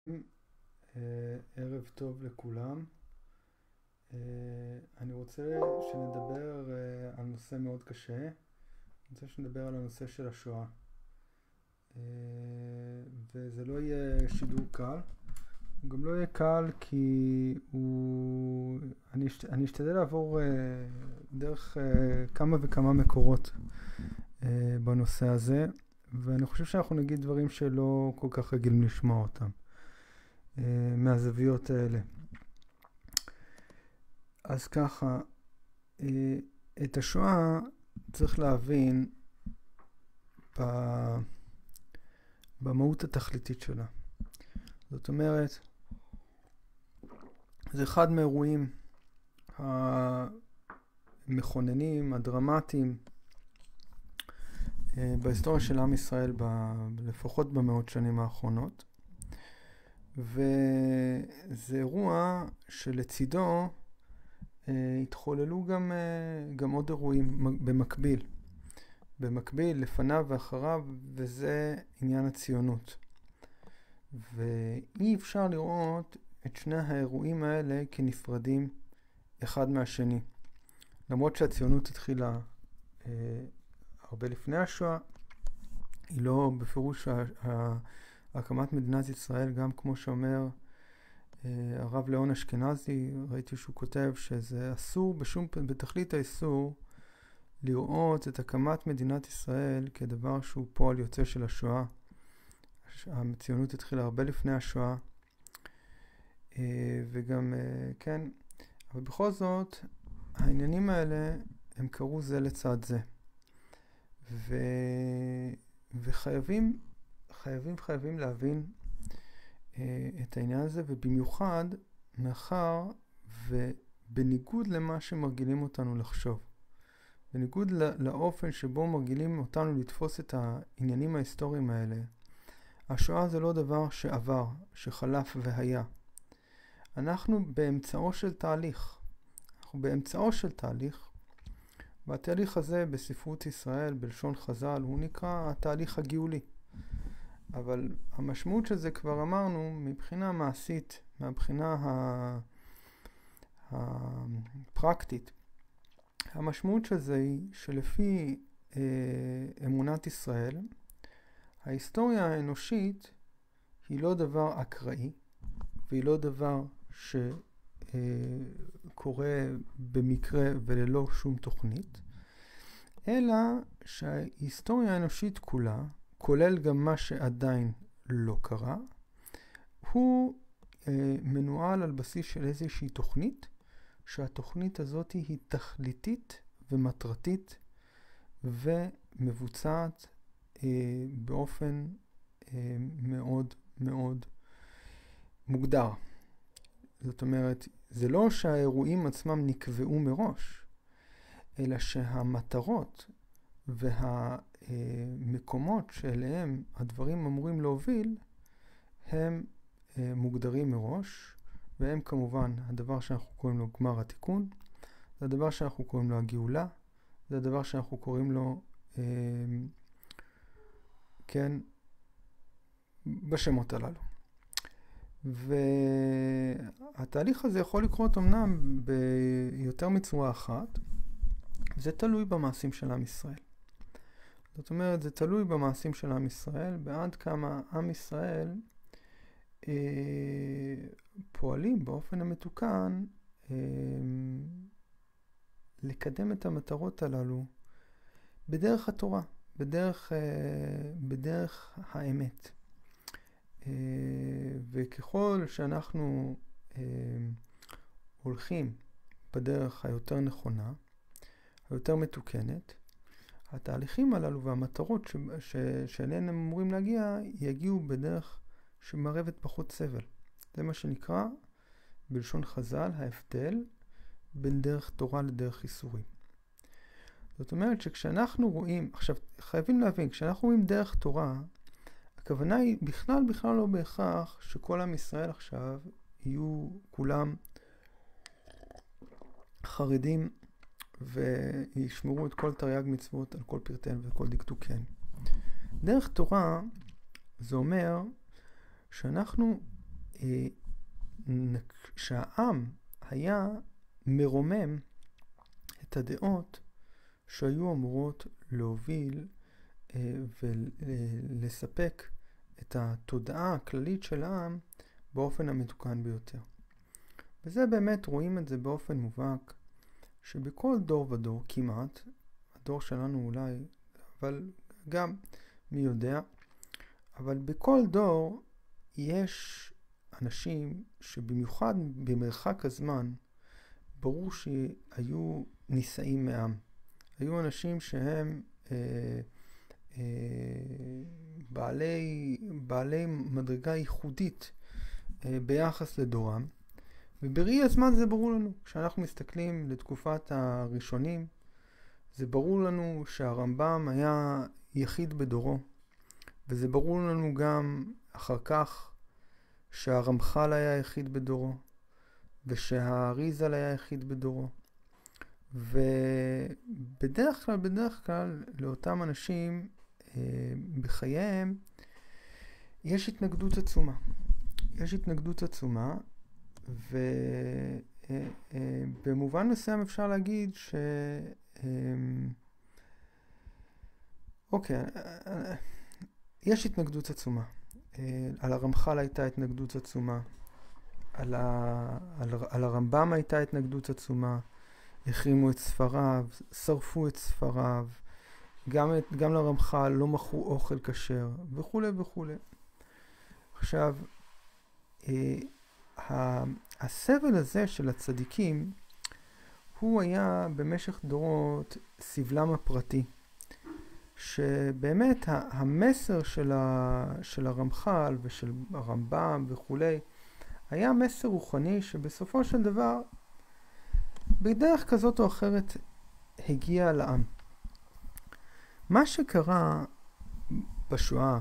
ערב טוב לכולם. אני רוצה שנדבר על נושא מאוד קשה. אני רוצה שנדבר על הנושא של השואה. וזה לא יהיה שידור קל. הוא גם לא יהיה קל כי אני אשתדל לעבור דרך כמה וכמה מקורות בנושא הזה, ואני חושב שאנחנו נגיד דברים שלא כל כך רגילים לשמוע אותם מהזוויות האלה. אז ככה, את השואה צריך להבין במהות התכליתית שלה. זאת אומרת, זה אחד מהאירועים המכוננים, הדרמטיים, בהיסטוריה של עם ישראל, לפחות במאות שנים האחרונות. וזה אירוע שלצידו התחוללו גם עוד אירועים במקביל, לפניו ואחריו, וזה עניין הציונות. ואי אפשר לראות את שני האירועים האלה כנפרדים אחד מהשני. למרות שהציונות התחילה הרבה לפני השואה, היא לא בפירוש הקמת מדינת ישראל, גם כמו שאומר הרב ליאון אשכנזי, ראיתי שהוא כותב שזה אסור בתכלית האיסור לראות את הקמת מדינת ישראל כדבר שהוא פועל יוצא של השואה. הציונות התחילה הרבה לפני השואה, וגם כן, אבל בכל זאת העניינים האלה הם קרו זה לצד זה, וחייבים להבין את העניין הזה, ובמיוחד מאחר ובניגוד למה שמרגילים אותנו לחשוב, בניגוד לאופן שבו מרגילים אותנו לתפוס את העניינים ההיסטוריים האלה, השואה זה לא דבר שעבר, שחלף והיה. אנחנו באמצעו של תהליך. והתהליך הזה בספרות ישראל, בלשון חז"ל, הוא נקרא התהליך הגאולי. אבל המשמעות של זה כבר אמרנו, מבחינה מעשית, מהבחינה הפרקטית, המשמעות של זה היא שלפי אמונת ישראל, ההיסטוריה האנושית היא לא דבר אקראי, והיא לא דבר שקורה במקרה וללא שום תוכנית, אלא שההיסטוריה האנושית כולה, כולל גם מה שעדיין לא קרה, הוא מנוהל על בסיס של איזושהי תוכנית, שהתוכנית הזאת היא תכליתית ומטרתית ומבוצעת באופן מאוד מאוד מוגדר. זאת אומרת, זה לא שהאירועים עצמם נקבעו מראש, אלא שהמטרות והמקומות שאליהם הדברים אמורים להוביל הם מוגדרים מראש, והם כמובן הדבר שאנחנו קוראים לו גמר התיקון, זה הדבר שאנחנו קוראים לו הגאולה, זה הדבר שאנחנו קוראים לו כן, בשמות הללו. והתהליך הזה יכול לקרות אמנם ביותר מצורה אחת, זה תלוי במעשים של עם ישראל. זאת אומרת, זה תלוי במעשים של עם ישראל, בעד כמה עם ישראל פועלים באופן המתוקן לקדם את המטרות הללו בדרך התורה, בדרך האמת. וככל שאנחנו הולכים בדרך היותר נכונה, היותר מתוקנת, התהליכים הללו והמטרות שאליהן הם אמורים להגיע, יגיעו בדרך שמערבת פחות סבל. זה מה שנקרא בלשון חז"ל ההבדל בין דרך תורה לדרך ייסורים. זאת אומרת שכשאנחנו רואים, עכשיו חייבים להבין, כשאנחנו רואים דרך תורה, הכוונה היא בכלל לא בהכרח שכל עם ישראל עכשיו יהיו כולם חרדים וישמרו את כל תרי"ג מצוות על כל פרטיהן וכל דקדוקיהן. דרך תורה זה אומר שאנחנו שהעם היה מרומם את הדעות שהיו אמורות להוביל ולספק את התודעה הכללית של העם באופן המתוקן ביותר. וזה באמת רואים את זה באופן מובהק, שבכל דור ודור כמעט, הדור שלנו אולי, אבל גם מי יודע, אבל בכל דור יש אנשים שבמיוחד במרחק הזמן ברור שהיו נישאים מעם. היו אנשים שהם בעלי מדרגה ייחודית ביחס לדורם, ובראי הזמן זה ברור לנו. כשאנחנו מסתכלים לתקופת הראשונים, זה ברור לנו שהרמב"ם היה יחיד בדורו, וזה ברור לנו גם אחר כך שהרמח"ל היה יחיד בדורו, ושהאריז"ל היה יחיד בדורו. ובדרך כלל לאותם אנשים בחייהם יש התנגדות עצומה. יש התנגדות עצומה, ובמובן מסוים אפשר להגיד יש התנגדות עצומה. על הרמח"ל הייתה התנגדות עצומה, על הרמב"ם הייתה התנגדות עצומה, החרימו את ספריו, שרפו את ספריו, גם לרמח"ל לא מכרו אוכל כשר, וכו' וכו'. עכשיו, הסבל הזה של הצדיקים, הוא היה במשך דורות סבלם הפרטי, שבאמת המסר של הרמח"ל ושל הרמב"ם וכו' היה מסר רוחני שבסופו של דבר בדרך כזאת או אחרת הגיע לעם. מה שקרה בשואה,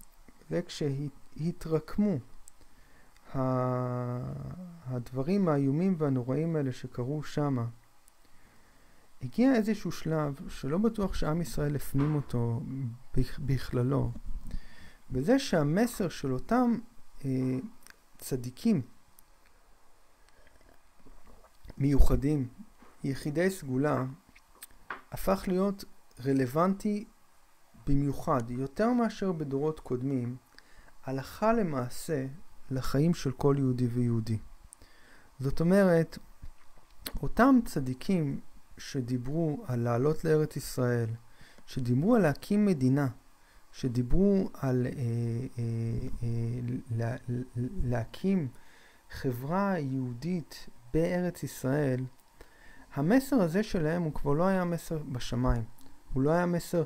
וכשהתרקמו הדברים האיומים והנוראים האלה שקרו שמה, הגיע איזשהו שלב שלא בטוח שעם ישראל הפנים אותו בכללו, וזה שהמסר של אותם צדיקים מיוחדים, יחידי סגולה, הפך להיות רלוונטי במיוחד, יותר מאשר בדורות קודמים, הלכה למעשה לחיים של כל יהודי ויהודי. זאת אומרת, אותם צדיקים שדיברו על לעלות לארץ ישראל, שדיברו על להקים מדינה, שדיברו על להקים חברה יהודית בארץ ישראל, המסר הזה שלהם הוא כבר לא היה מסר בשמיים. הוא לא היה מסר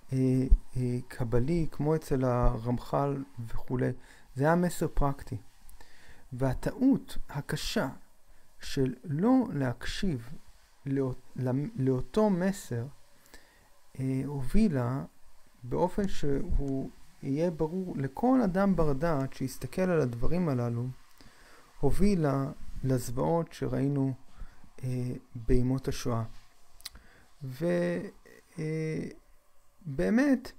קבלי כמו אצל הרמח"ל וכו'. זה היה מסר פרקטי. והטעות הקשה של לא להקשיב לאותו מסר הובילה באופן שהוא יהיה ברור לכל אדם בר דעת שיסתכל על הדברים הללו, הובילה לזוועות שראינו בימות השואה. ובאמת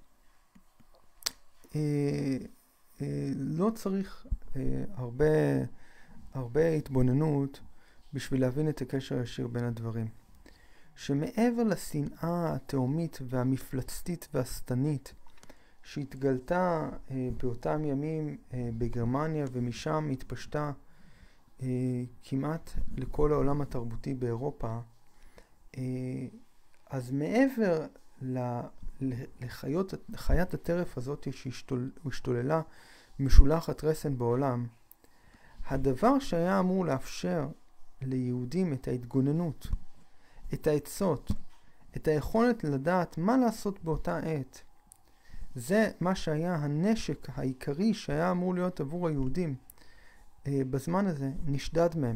לא צריך הרבה התבוננות בשביל להבין את הקשר הישיר בין הדברים. שמעבר לשנאה התאומית והמפלצתית והשטנית שהתגלתה באותם ימים בגרמניה ומשם התפשטה כמעט לכל העולם התרבותי באירופה, אז מעבר לחיית הטרף הזאת שהשתוללה משולחת רסן בעולם, הדבר שהיה אמור לאפשר ליהודים את ההתגוננות, את העצות, את היכולת לדעת מה לעשות באותה עת, זה מה שהיה הנשק העיקרי שהיה אמור להיות עבור היהודים בזמן הזה, נשדד מהם,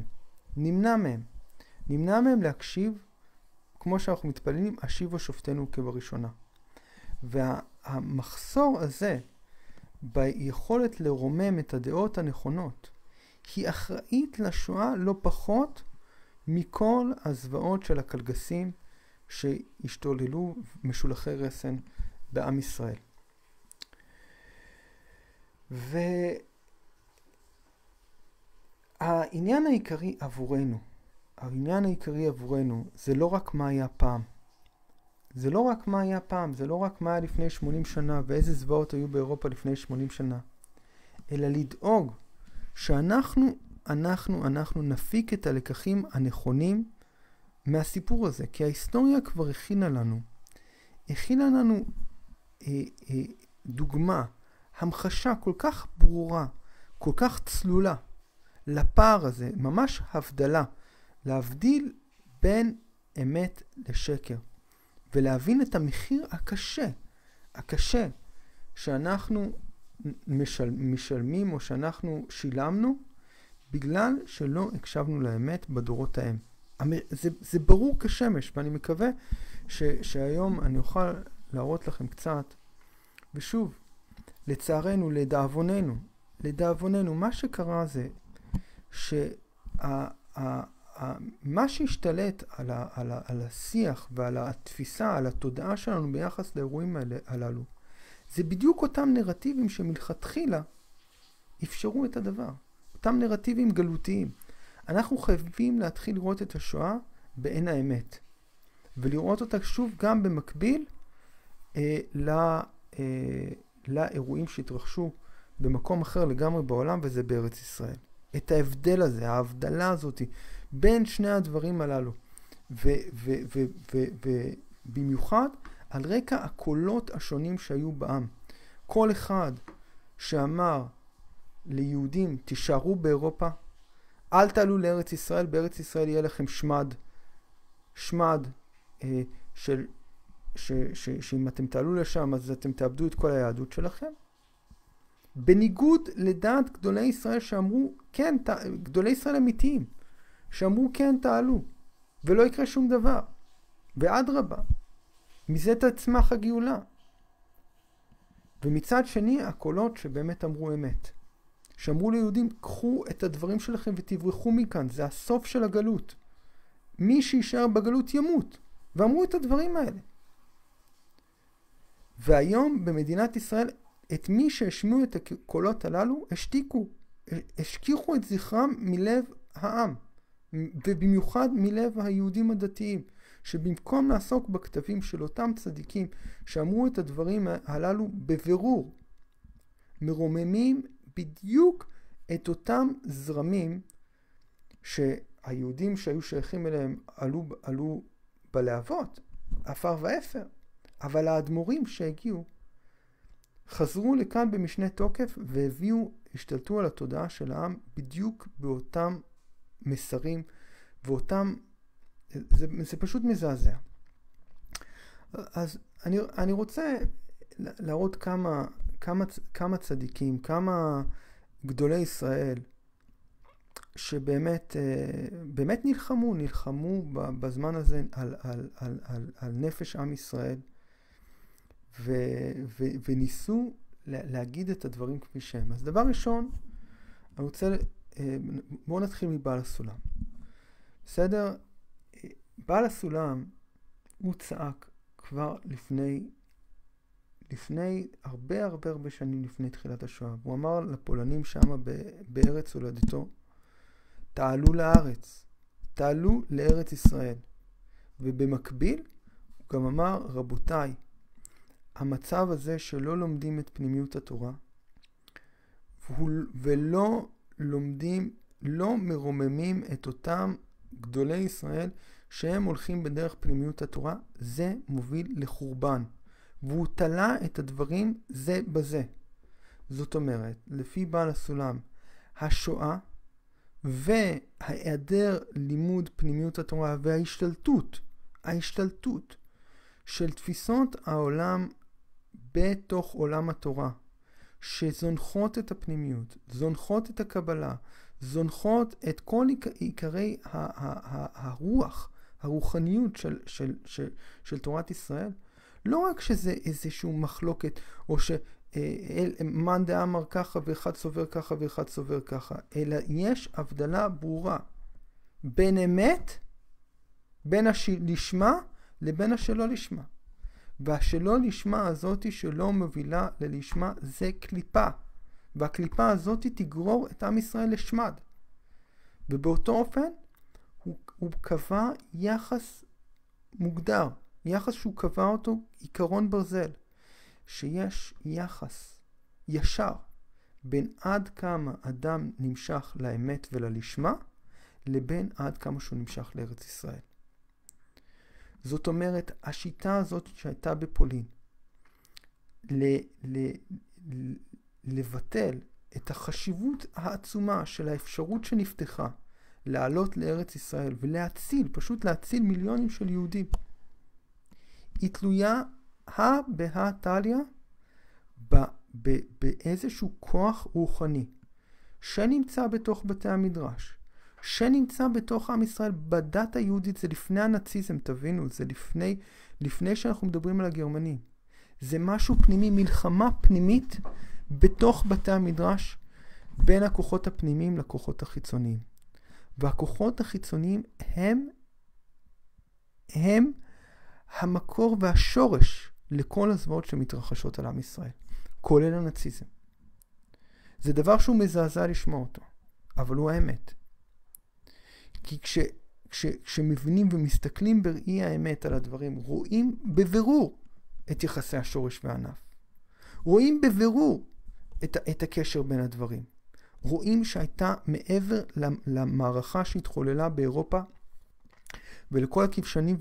נמנע מהם להקשיב, כמו שאנחנו מתפללים, השיבו שופטנו כבראשונה. והמחסור הזה ביכולת לרומם את הדעות הנכונות היא אחראית לשואה לא פחות מכל הזוועות של הקלגסים שהשתוללו משולחי רסן בעם ישראל. העניין העיקרי עבורנו זה לא רק מה היה פעם. זה לא רק מה היה פעם, זה לא רק מה היה לפני 80 שנה ואיזה זוועות היו באירופה לפני 80 שנה. אלא לדאוג שאנחנו נפיק את הלקחים הנכונים מהסיפור הזה. כי ההיסטוריה כבר הכינה לנו דוגמה, המחשה כל כך ברורה, כל כך צלולה לפער הזה, ממש הבדלה, להבדיל בין אמת לשקר, ולהבין את המחיר הקשה שאנחנו משלמים או שאנחנו שילמנו בגלל שלא הקשבנו לאמת בדורות ההם. זה ברור כשמש, ואני מקווה שהיום אני אוכל להראות לכם קצת. ושוב, לצערנו, לדאבוננו, מה שקרה זה מה שהשתלט על השיח ועל התפיסה, על התודעה שלנו ביחס לאירועים הללו, זה בדיוק אותם נרטיבים שמלכתחילה אפשרו את הדבר. אותם נרטיבים גלותיים. אנחנו חייבים להתחיל לראות את השואה בעין האמת. ולראות אותה שוב גם במקביל לאירועים שהתרחשו במקום אחר לגמרי בעולם, וזה בארץ ישראל. את ההבדל הזה, ההבדלה הזאת בין שני הדברים הללו. ובמיוחד על רקע הקולות השונים שהיו בעם. כל אחד שאמר ליהודים, תישארו באירופה, אל תעלו לארץ ישראל, בארץ ישראל יהיה לכם שמד שאם אתם תעלו לשם אז אתם תאבדו את כל היהדות שלכם. בניגוד לדעת גדולי ישראל שאמרו, כן, גדולי ישראל אמיתיים, שאמרו כן תעלו, ולא יקרה שום דבר. ואדרבה, מזה תצמח הגאולה. ומצד שני, הקולות שבאמת אמרו אמת. שאמרו ליהודים, קחו את הדברים שלכם ותברחו מכאן, זה הסוף של הגלות. מי שישאר בגלות ימות. ואמרו את הדברים האלה. והיום במדינת ישראל, את מי שהשמיעו את הקולות הללו, השכיחו את זכרם מלב העם. ובמיוחד מלב היהודים הדתיים. שבמקום לעסוק בכתבים של אותם צדיקים שאמרו את הדברים הללו בבירור, מרוממים בדיוק את אותם זרמים שהיהודים שהיו שייכים אליהם עלו בלהבות, אפר ואפר. אבל האדמו"רים שהגיעו חזרו לכאן במשנה תוקף השתלטו על התודעה של העם בדיוק באותם מסרים ואותם, זה פשוט מזעזע. אז אני רוצה להראות כמה צדיקים, כמה גדולי ישראל שבאמת נלחמו בזמן הזה על נפש עם ישראל וניסו להגיד את הדברים כפי שהם. אז דבר ראשון, בואו נתחיל מבעל הסולם. בסדר? בעל הסולם הוא צעק כבר לפני הרבה שנים לפני תחילת השואה. הוא אמר לפולנים שם בארץ הולדתו, תעלו לארץ, תעלו לארץ ישראל. ובמקביל הוא גם אמר, רבותיי, המצב הזה שלא לומדים את פנימיות התורה ולא לומדים, לא מרוממים את אותם גדולי ישראל שהם הולכים בדרך פנימיות התורה, זה מוביל לחורבן. והוא תלה את הדברים זה בזה. זאת אומרת, לפי בעל הסולם, השואה וההיעדר לימוד פנימיות התורה ההשתלטות של תפיסות העולם בתוך עולם התורה, שזונחות את הפנימיות, זונחות את הקבלה, זונחות את כל עיקרי הרוחניות של תורת ישראל. לא רק שזה איזשהו מחלוקת, או שמאן דאמר ככה ואחד סובר ככה ואחד סובר ככה, אלא יש הבדלה ברורה בין אמת, בין לשמה לבין השלא לשמה. והשלא לשמה הזאת שלא מובילה ללשמה זה קליפה. והקליפה הזאת תגרור את עם ישראל לשמד. ובאותו אופן הוא קבע יחס מוגדר, יחס שהוא קבע אותו עיקרון ברזל, שיש יחס ישר בין עד כמה אדם נמשך לאמת וללשמה, לבין עד כמה שהוא נמשך לארץ ישראל. זאת אומרת, השיטה הזאת שהייתה בפולין, לבטל את החשיבות העצומה של האפשרות שנפתחה לעלות לארץ ישראל ולהציל, פשוט להציל מיליונים של יהודים, היא תלויה בהתליה באיזשהו כוח רוחני שנמצא בתוך בתי המדרש, שנמצא בתוך עם ישראל בדת היהודית. זה לפני הנאציזם, תבינו, זה לפני שאנחנו מדברים על הגרמנים. זה משהו פנימי, מלחמה פנימית בתוך בתי המדרש בין הכוחות הפנימיים לכוחות החיצוניים. והכוחות החיצוניים הם המקור והשורש לכל הזוועות שמתרחשות על עם ישראל, כולל הנאציזם. זה דבר שהוא מזעזע לשמוע אותו, אבל הוא האמת. כי כשמבינים ומסתכלים בראי האמת על הדברים, רואים בבירור את יחסי השורש והענף. רואים בבירור את הקשר בין הדברים. רואים שהייתה מעבר למערכה שהתחוללה באירופה, ולכל הכבשנים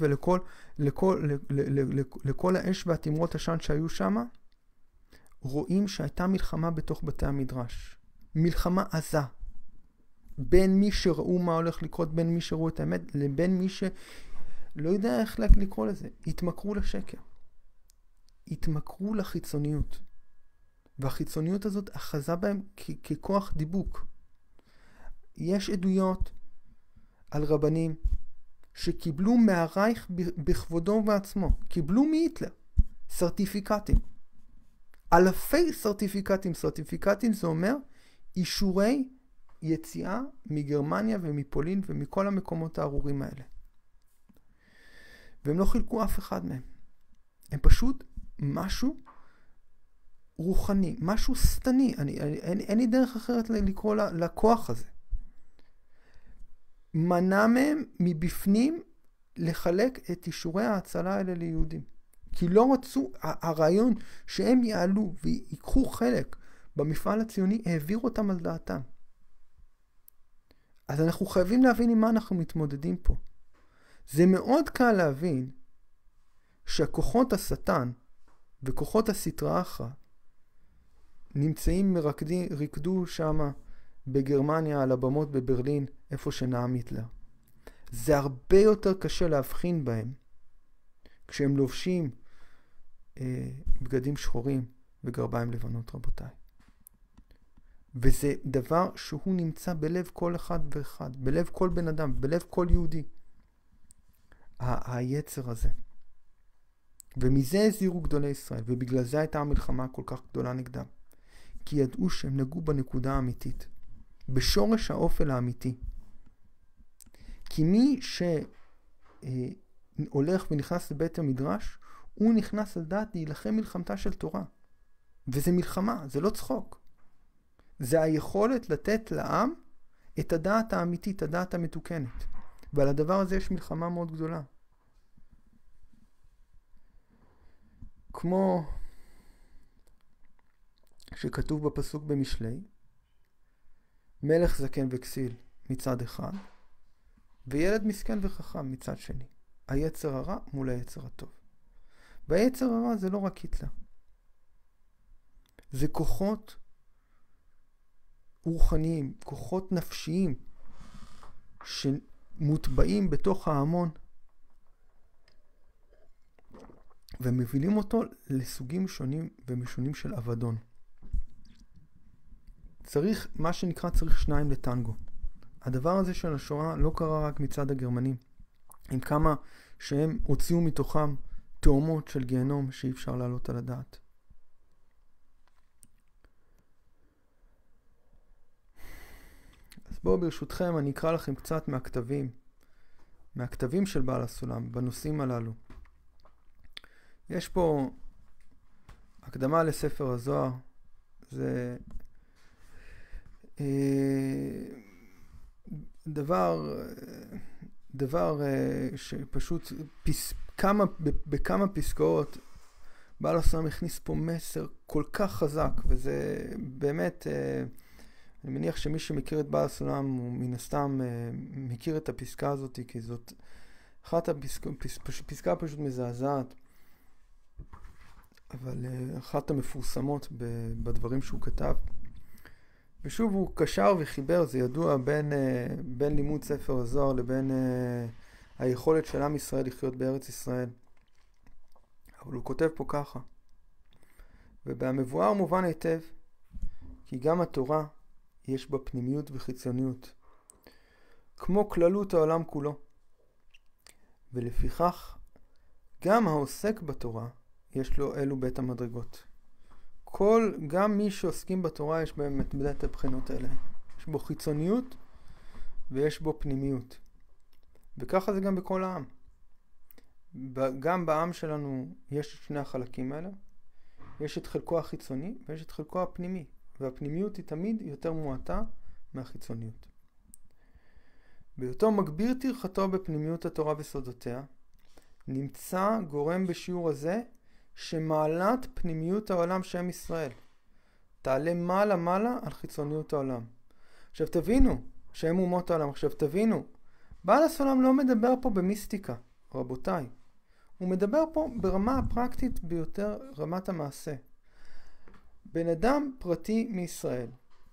ולכל האש והתמרות עשן שהיו שם, רואים שהייתה מלחמה בתוך בתי המדרש. מלחמה עזה. בין מי שראו מה הולך לקרות, בין מי שראו את האמת, לבין מי שלא יודע איך לקרוא לזה. התמכרו לשקר. התמכרו לחיצוניות. והחיצוניות הזאת אחזה בהם ככוח דיבוק. יש עדויות על רבנים שקיבלו מהרייך בכבודו ובעצמו, קיבלו מהיטלר סרטיפיקטים. אלפי סרטיפיקטים. סרטיפיקטים זה אומר אישורי יציאה מגרמניה ומפולין ומכל המקומות הארורים האלה. והם לא חילקו אף אחד מהם. הם פשוט משהו רוחני, משהו סתני. אין לי דרך אחרת לקרוא לכוח הזה. מנע מהם מבפנים לחלק את אישורי ההצלה האלה ליהודים. כי לא רצו, הרעיון שהם יעלו ויקחו חלק במפעל הציוני, העביר אותם על דעתם. אז אנחנו חייבים להבין עם מה אנחנו מתמודדים פה. זה מאוד קל להבין שהכוחות השטן וכוחות הסטרא אחרא נמצאים ריקדו שם בגרמניה על הבמות בברלין איפה שנאם היטלר. זה הרבה יותר קשה להבחין בהם כשהם לובשים בגדים שחורים וגרביים לבנות, רבותיי. וזה דבר שהוא נמצא בלב כל אחד ואחד, בלב כל בן אדם, בלב כל יהודי. היצר הזה. ומזה הזהירו גדולי ישראל, ובגלל זה הייתה המלחמה כל כך גדולה נגדם. כי ידעו שהם נגעו בנקודה האמיתית, בשורש האופל האמיתי. כי מי שהולך ונכנס לבית המדרש, הוא נכנס על דעת להילחם מלחמתה של תורה. וזה מלחמה, זה לא צחוק. זה היכולת לתת לעם את הדעת האמיתית, הדעת המתוקנת. ועל הדבר הזה יש מלחמה מאוד גדולה. כמו שכתוב בפסוק במשלי, מלך זקן וכסיל מצד אחד, וילד מסכן וחכם מצד שני. היצר הרע מול היצר הטוב. והיצר הרע זה לא רק היטלר. זה כוחות רוחניים, כוחות נפשיים, שמוטבעים בתוך ההמון, ומבילים אותו לסוגים שונים ומשונים של אבדון. צריך, מה שנקרא, צריך שניים לטנגו. הדבר הזה של השואה לא קרה רק מצד הגרמנים, עם כמה שהם הוציאו מתוכם תאומות של גיהנום שאי אפשר לעלות על הדעת. אז בואו ברשותכם אני אקרא לכם קצת מהכתבים של בעל הסולם בנושאים הללו. יש פה הקדמה לספר הזוהר, זה דבר שפשוט בכמה פסקאות בעל הסולם הכניס פה מסר כל כך חזק, וזה באמת, אני מניח שמי שמכיר את בעל הסולם הוא מן הסתם מכיר את הפסקה הזאת, כי זאת אחת פסקה פשוט מזעזעת, אבל אחת המפורסמות בדברים שהוא כתב. ושוב הוא קשר וחיבר, זה ידוע, בין לימוד ספר הזוהר לבין היכולת של עם ישראל לחיות בארץ ישראל. אבל הוא כותב פה ככה: ובמבואר מובן היטב, כי גם התורה יש בה פנימיות וחיצוניות, כמו כללות העולם כולו. ולפיכך, גם העוסק בתורה יש לו אלו בית המדרגות. גם מי שעוסקים בתורה יש בהם את בית הבחינות האלה. יש בו חיצוניות ויש בו פנימיות. וככה זה גם בכל העם. גם בעם שלנו יש את שני החלקים האלה. יש את חלקו החיצוני ויש את חלקו הפנימי. והפנימיות היא תמיד יותר מועטה מהחיצוניות. בהיותו מגביר טרחתו בפנימיות התורה וסודותיה, נמצא גורם בשיעור הזה שמעלת פנימיות העולם שם ישראל תעלה מעלה על חיצוניות העולם. עכשיו תבינו שהם אומות העולם. עכשיו תבינו, בעל הסולם לא מדבר פה במיסטיקה, רבותיי. הוא מדבר פה ברמה הפרקטית ביותר, רמת המעשה. בן אדם פרטי מישראל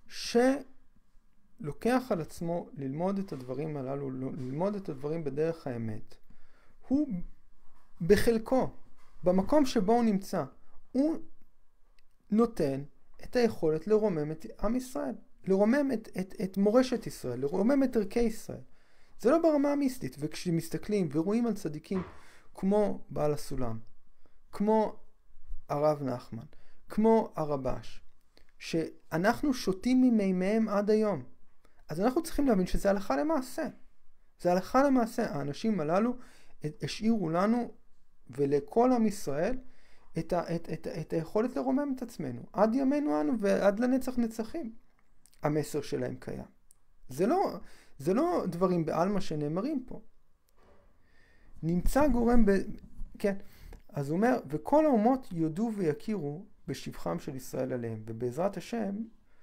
שלוקח על עצמו ללמוד את הדברים הללו, ללמוד את הדברים בדרך האמת, הוא בחלקו, במקום שבו הוא נמצא, הוא נותן את היכולת לרומם את עם ישראל, לרומם את מורשת ישראל, לרומם את ערכי ישראל. זה לא ברמה המיסטית. וכשמסתכלים ורואים על צדיקים כמו בעל הסולם, כמו הרב נחמן, כמו הרבש, שאנחנו שותים ממימיהם עד היום, אז אנחנו צריכים להבין שזה הלכה למעשה. זה הלכה למעשה. האנשים הללו השאירו לנו ולכל עם ישראל את היכולת לרומם את עצמנו. עד ימינו אנו ועד לנצח נצחים. המסר שלהם קיים. זה לא דברים בעלמא שנאמרים פה. נמצא גורם כן. אז הוא אומר, וכל האומות יודו ויכירו בשבחם של ישראל עליהם. ובעזרת השם,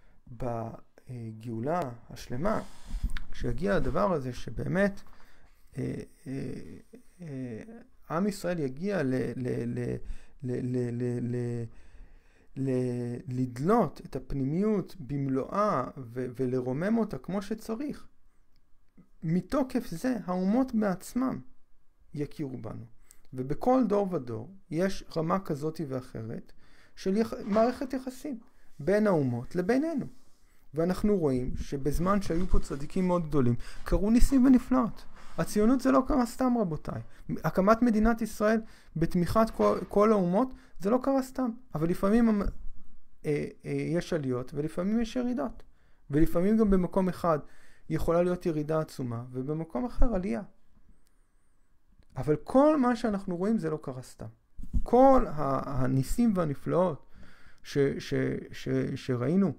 בגאולה השלמה, כשיגיע הדבר הזה שבאמת עם ישראל יגיע לדלות את הפנימיות במלואה ולרומם אותה כמו שצריך, מתוקף זה האומות בעצמם יכירו בנו. ובכל דור ודור יש רמה כזאת ואחרת של מערכת יחסים בין האומות לבינינו. ואנחנו רואים שבזמן שהיו פה צדיקים מאוד גדולים, קרו ניסים ונפלאות. הציונות זה לא קרה סתם, רבותיי. הקמת מדינת ישראל בתמיכת כל האומות זה לא קרה סתם. אבל לפעמים יש עליות ולפעמים יש ירידות. ולפעמים גם במקום אחד יכולה להיות ירידה עצומה ובמקום אחר עלייה. אבל כל מה שאנחנו רואים זה לא קרה סתם. כל הניסים והנפלאות שראינו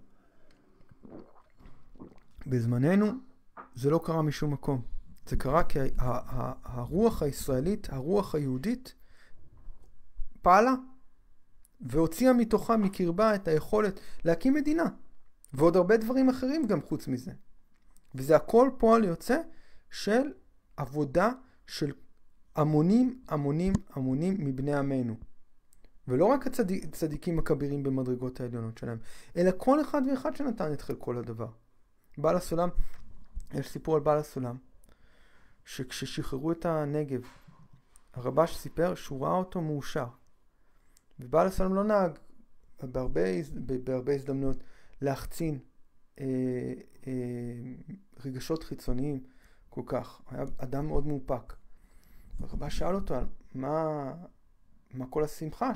בזמננו, זה לא קרה משום מקום. זה קרה כי הרוח הישראלית, הרוח היהודית, פעלה והוציאה מתוכה, מקרבה, את היכולת להקים מדינה. ועוד הרבה דברים אחרים גם חוץ מזה. וזה הכל פועל יוצא של עבודה של המונים מבני עמנו. ולא רק הצדיקים הכבירים במדרגות העליונות שלהם, אלא כל אחד ואחד שנתן את חלקו לדבר. בעל הסולם, יש סיפור על בעל הסולם, שכששחררו את הנגב, הרבש סיפר שהוא ראה אותו מאושר. ובעל הסולם לא נהג בהרבה הזדמנויות להחצין רגשות חיצוניים כל כך. היה אדם מאוד מאופק. והרבש שאל אותו על מה כל השמחה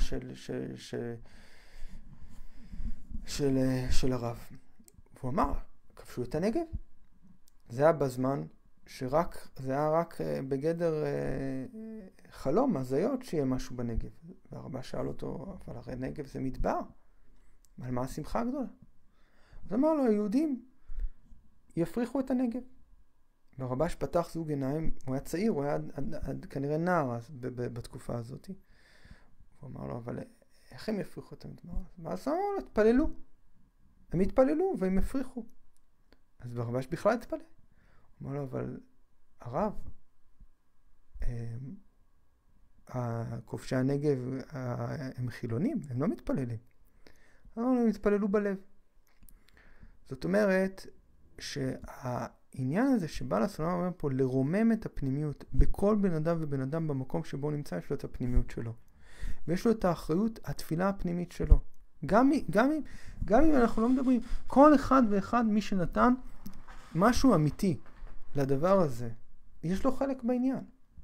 של הרב. והוא אמר, כבשו את הנגב. זה היה בזמן זה היה רק בגדר חלום, הזיות שיהיה משהו בנגב. והרבש שאל אותו, אבל הרי נגב זה מדבר. אבל מה השמחה הגדולה? אז אמר לו, היהודים יפריחו את הנגב. והרבש פתח זוג עיניים, הוא היה צעיר, הוא היה עד כנראה נער אז, בתקופה הזאת. הוא אמר לו, אבל איך הם יפריחו את המדבר? ואז הוא אמר לו, התפללו. הם התפללו והם הפריחו. אז הרבש בכלל התפלל. הוא אמר לו, אבל הרב, כובשי הנגב הם חילונים, הם לא מתפללים. אמר לו, הם התפללו בלב. זאת אומרת שהעניין הזה שבעל הסולם אומר פה לרומם את הפנימיות בכל בן אדם ובן אדם במקום שבו נמצא, יש לו את הפנימיות שלו. ויש לו את האחריות, התפילה הפנימית שלו. גם אם אנחנו לא מדברים, כל אחד ואחד מי שנתן משהו אמיתי לדבר הזה, יש לו חלק בעניין.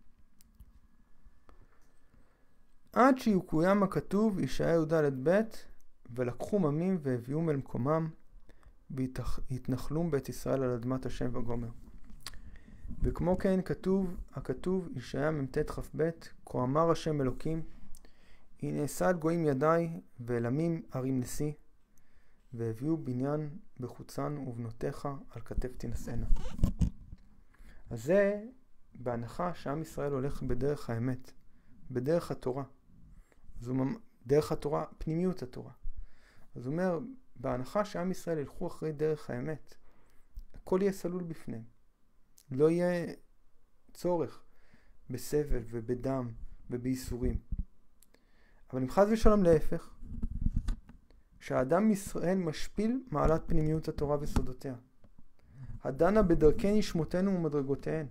עד שיקוים הכתוב, ישעיהו ד' ב', ולקחו ממים והביאום אל מקומם, והתנחלום בית ישראל על אדמת השם וגומר. וכמו כן הכתוב ישעיה מ"ט כ"ב, כה אמר השם אלוקים, הנה אשא על גויים ידיי ואל עמים ארים נשיא, והביאו בניין בחוצן ובנותיך על כתף תנשאנה. אז זה בהנחה שעם ישראל הולך בדרך האמת, בדרך התורה. דרך התורה, פנימיות התורה. אז הוא אומר, בהנחה שעם ישראל ילכו אחרי דרך האמת, הכל יהיה סלול בפניהם. לא יהיה צורך בסבל ובדם ובייסורים. אבל אם חס ושלום להפך, שהאדם מישראל משפיל מעלת פנימיות התורה וסודותיה. הדנה בדרכי נשמותינו ומדרגותיהן.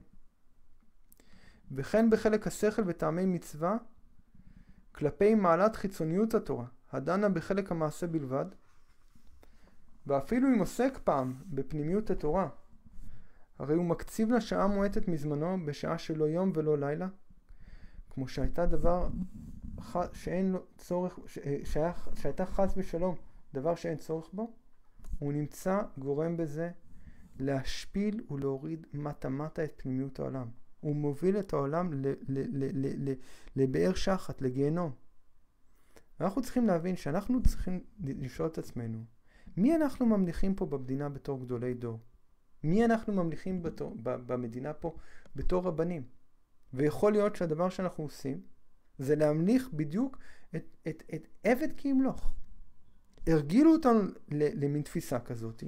וכן בחלק השכל וטעמי מצווה, כלפי מעלת חיצוניות התורה, הדנה בחלק המעשה בלבד, ואפילו אם עוסק פעם בפנימיות התורה, הרי הוא מקציב לה שעה מועטת מזמנו בשעה שלא יום ולא לילה, כמו שהייתה דבר שאין לו צורך, שהייתה חס ושלום דבר שאין צורך בו, הוא נמצא גורם בזה להשפיל ולהוריד מטה את פנימיות העולם. הוא מוביל את העולם לבאר שחת, לגיהנום. אנחנו צריכים להבין שאנחנו צריכים לשאול את עצמנו, מי אנחנו ממליכים פה במדינה בתור גדולי דור? מי אנחנו ממליכים במדינה פה בתור רבנים? ויכול להיות שהדבר שאנחנו עושים זה להמליך בדיוק את עבד כימלוך. הרגילו אותנו למין תפיסה כזאת,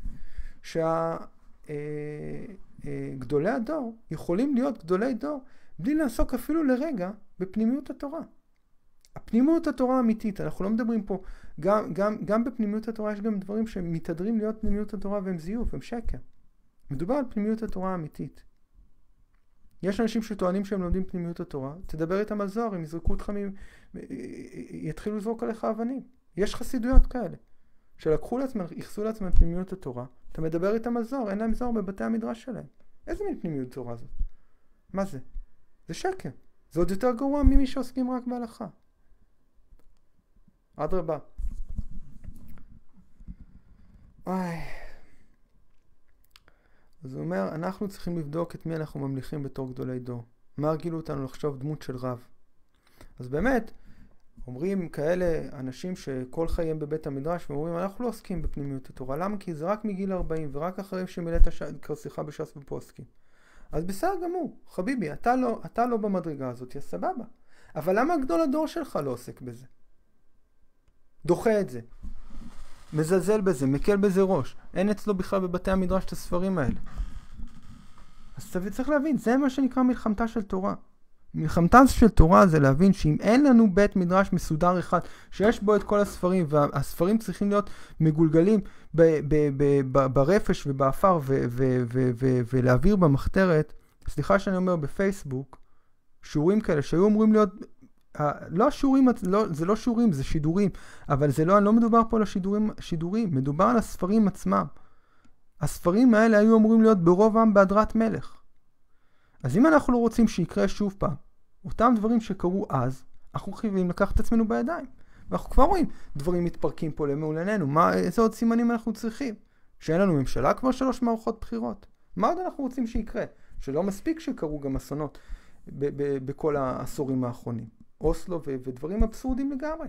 גדולי הדור יכולים להיות גדולי דור בלי לעסוק אפילו לרגע בפנימיות התורה. הפנימיות התורה האמיתית, אנחנו לא מדברים פה, גם בפנימיות התורה יש גם דברים שמתהדרים להיות פנימיות התורה והם זיוף, הם שקר. מדובר על פנימיות התורה האמיתית. יש אנשים שטוענים שהם לומדים פנימיות התורה, תדבר איתם על זוהר, הם יזרקו אותך, יתחילו לזרוק עליך אבנים. יש חסידויות כאלה, שלקחו לעצמם, יחסו לעצמם פנימיות התורה, אתה מדבר איתם על זוהר, אין להם זוהר בבתי המדרש שלהם. איזה מין פנימיות תורה זאת? מה זה? זה שקר. זה עוד יותר גרוע ממי שעוסקים רק בהלכה. אדרבה. אז הוא אומר, אנחנו צריכים לבדוק את מי אנחנו ממליכים בתור גדולי דור. מה הרגילו אותנו לחשוב דמות של רב? אז באמת, אומרים כאלה אנשים שכל חייהם בבית המדרש, ואומרים, אנחנו לא עוסקים בפנימיות התורה. למה? כי זה רק מגיל 40, ורק אחרי שמילאת כרסיך בש"ס ופוסקים. אז בסדר גמור, חביבי, אתה לא במדרגה הזאת, סבבה. אבל למה גדול הדור שלך לא עוסק בזה? דוחה את זה. מזלזל בזה, מקל בזה ראש. אין אצלו בכלל בבתי המדרש את הספרים האלה. אז צריך להבין, זה מה שנקרא מלחמתה של תורה. מלחמתה של תורה זה להבין שאם אין לנו בית מדרש מסודר אחד, שיש בו את כל הספרים, והספרים צריכים להיות מגולגלים ברפש ובאפר ולהעביר במחתרת, סליחה שאני אומר בפייסבוק, שיעורים כאלה שהיו אמורים להיות, לא שיעורים, זה לא שיעורים, זה שידורים, אבל זה לא מדובר פה על השידורים, מדובר על הספרים עצמם. הספרים האלה היו אמורים להיות ברוב עם בהדרת מלך. אז אם אנחנו לא רוצים שיקרה שוב פעם, אותם דברים שקרו אז, אנחנו חייבים לקחת את עצמנו בידיים. ואנחנו כבר רואים דברים מתפרקים פה למול עינינו. איזה עוד סימנים אנחנו צריכים? שאין לנו ממשלה כבר 3 מערכות בחירות. מה עוד אנחנו רוצים שיקרה? שלא מספיק שקרו גם אסונות בכל העשורים האחרונים. אוסלו ודברים אבסורדים לגמרי.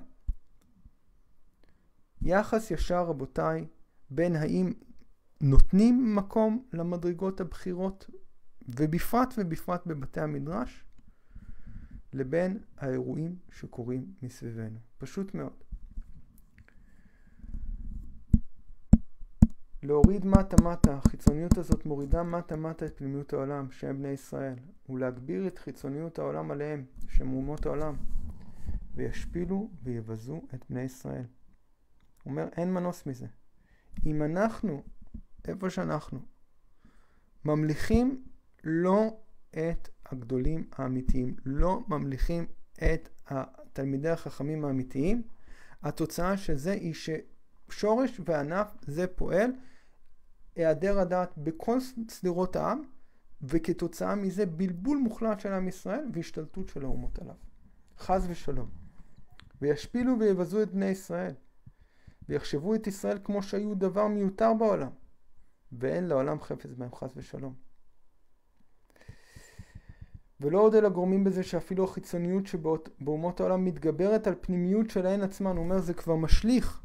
יחס ישר, רבותיי, בין האם נותנים מקום למדרגות הבחירות ובפרט בבתי המדרש, לבין האירועים שקורים מסביבנו. פשוט מאוד. להוריד מטה, החיצוניות הזאת מורידה מטה את פנימיות העולם, שהם בני ישראל, ולהגביר את חיצוניות העולם עליהם, שהם אומות העולם, וישפילו ויבזו את בני ישראל. הוא אומר, אין מנוס מזה. אם אנחנו, איפה שאנחנו, ממליכים לא את הגדולים האמיתיים, לא ממליכים את התלמידי החכמים האמיתיים, התוצאה של זה היא ששורש וענף זה פועל היעדר הדעת בכל סדירות העם, וכתוצאה מזה בלבול מוחלט של עם ישראל והשתלטות של האומות עליו. חס ושלום. וישפילו ויבזו את בני ישראל, ויחשבו את ישראל כמו שהיו דבר מיותר בעולם, ואין לעולם חפץ בהם, חס ושלום. ולא עוד אלא גורמים בזה שאפילו החיצוניות שבאומות העולם מתגברת על פנימיות שלהן עצמן. הוא אומר, זה כבר משליך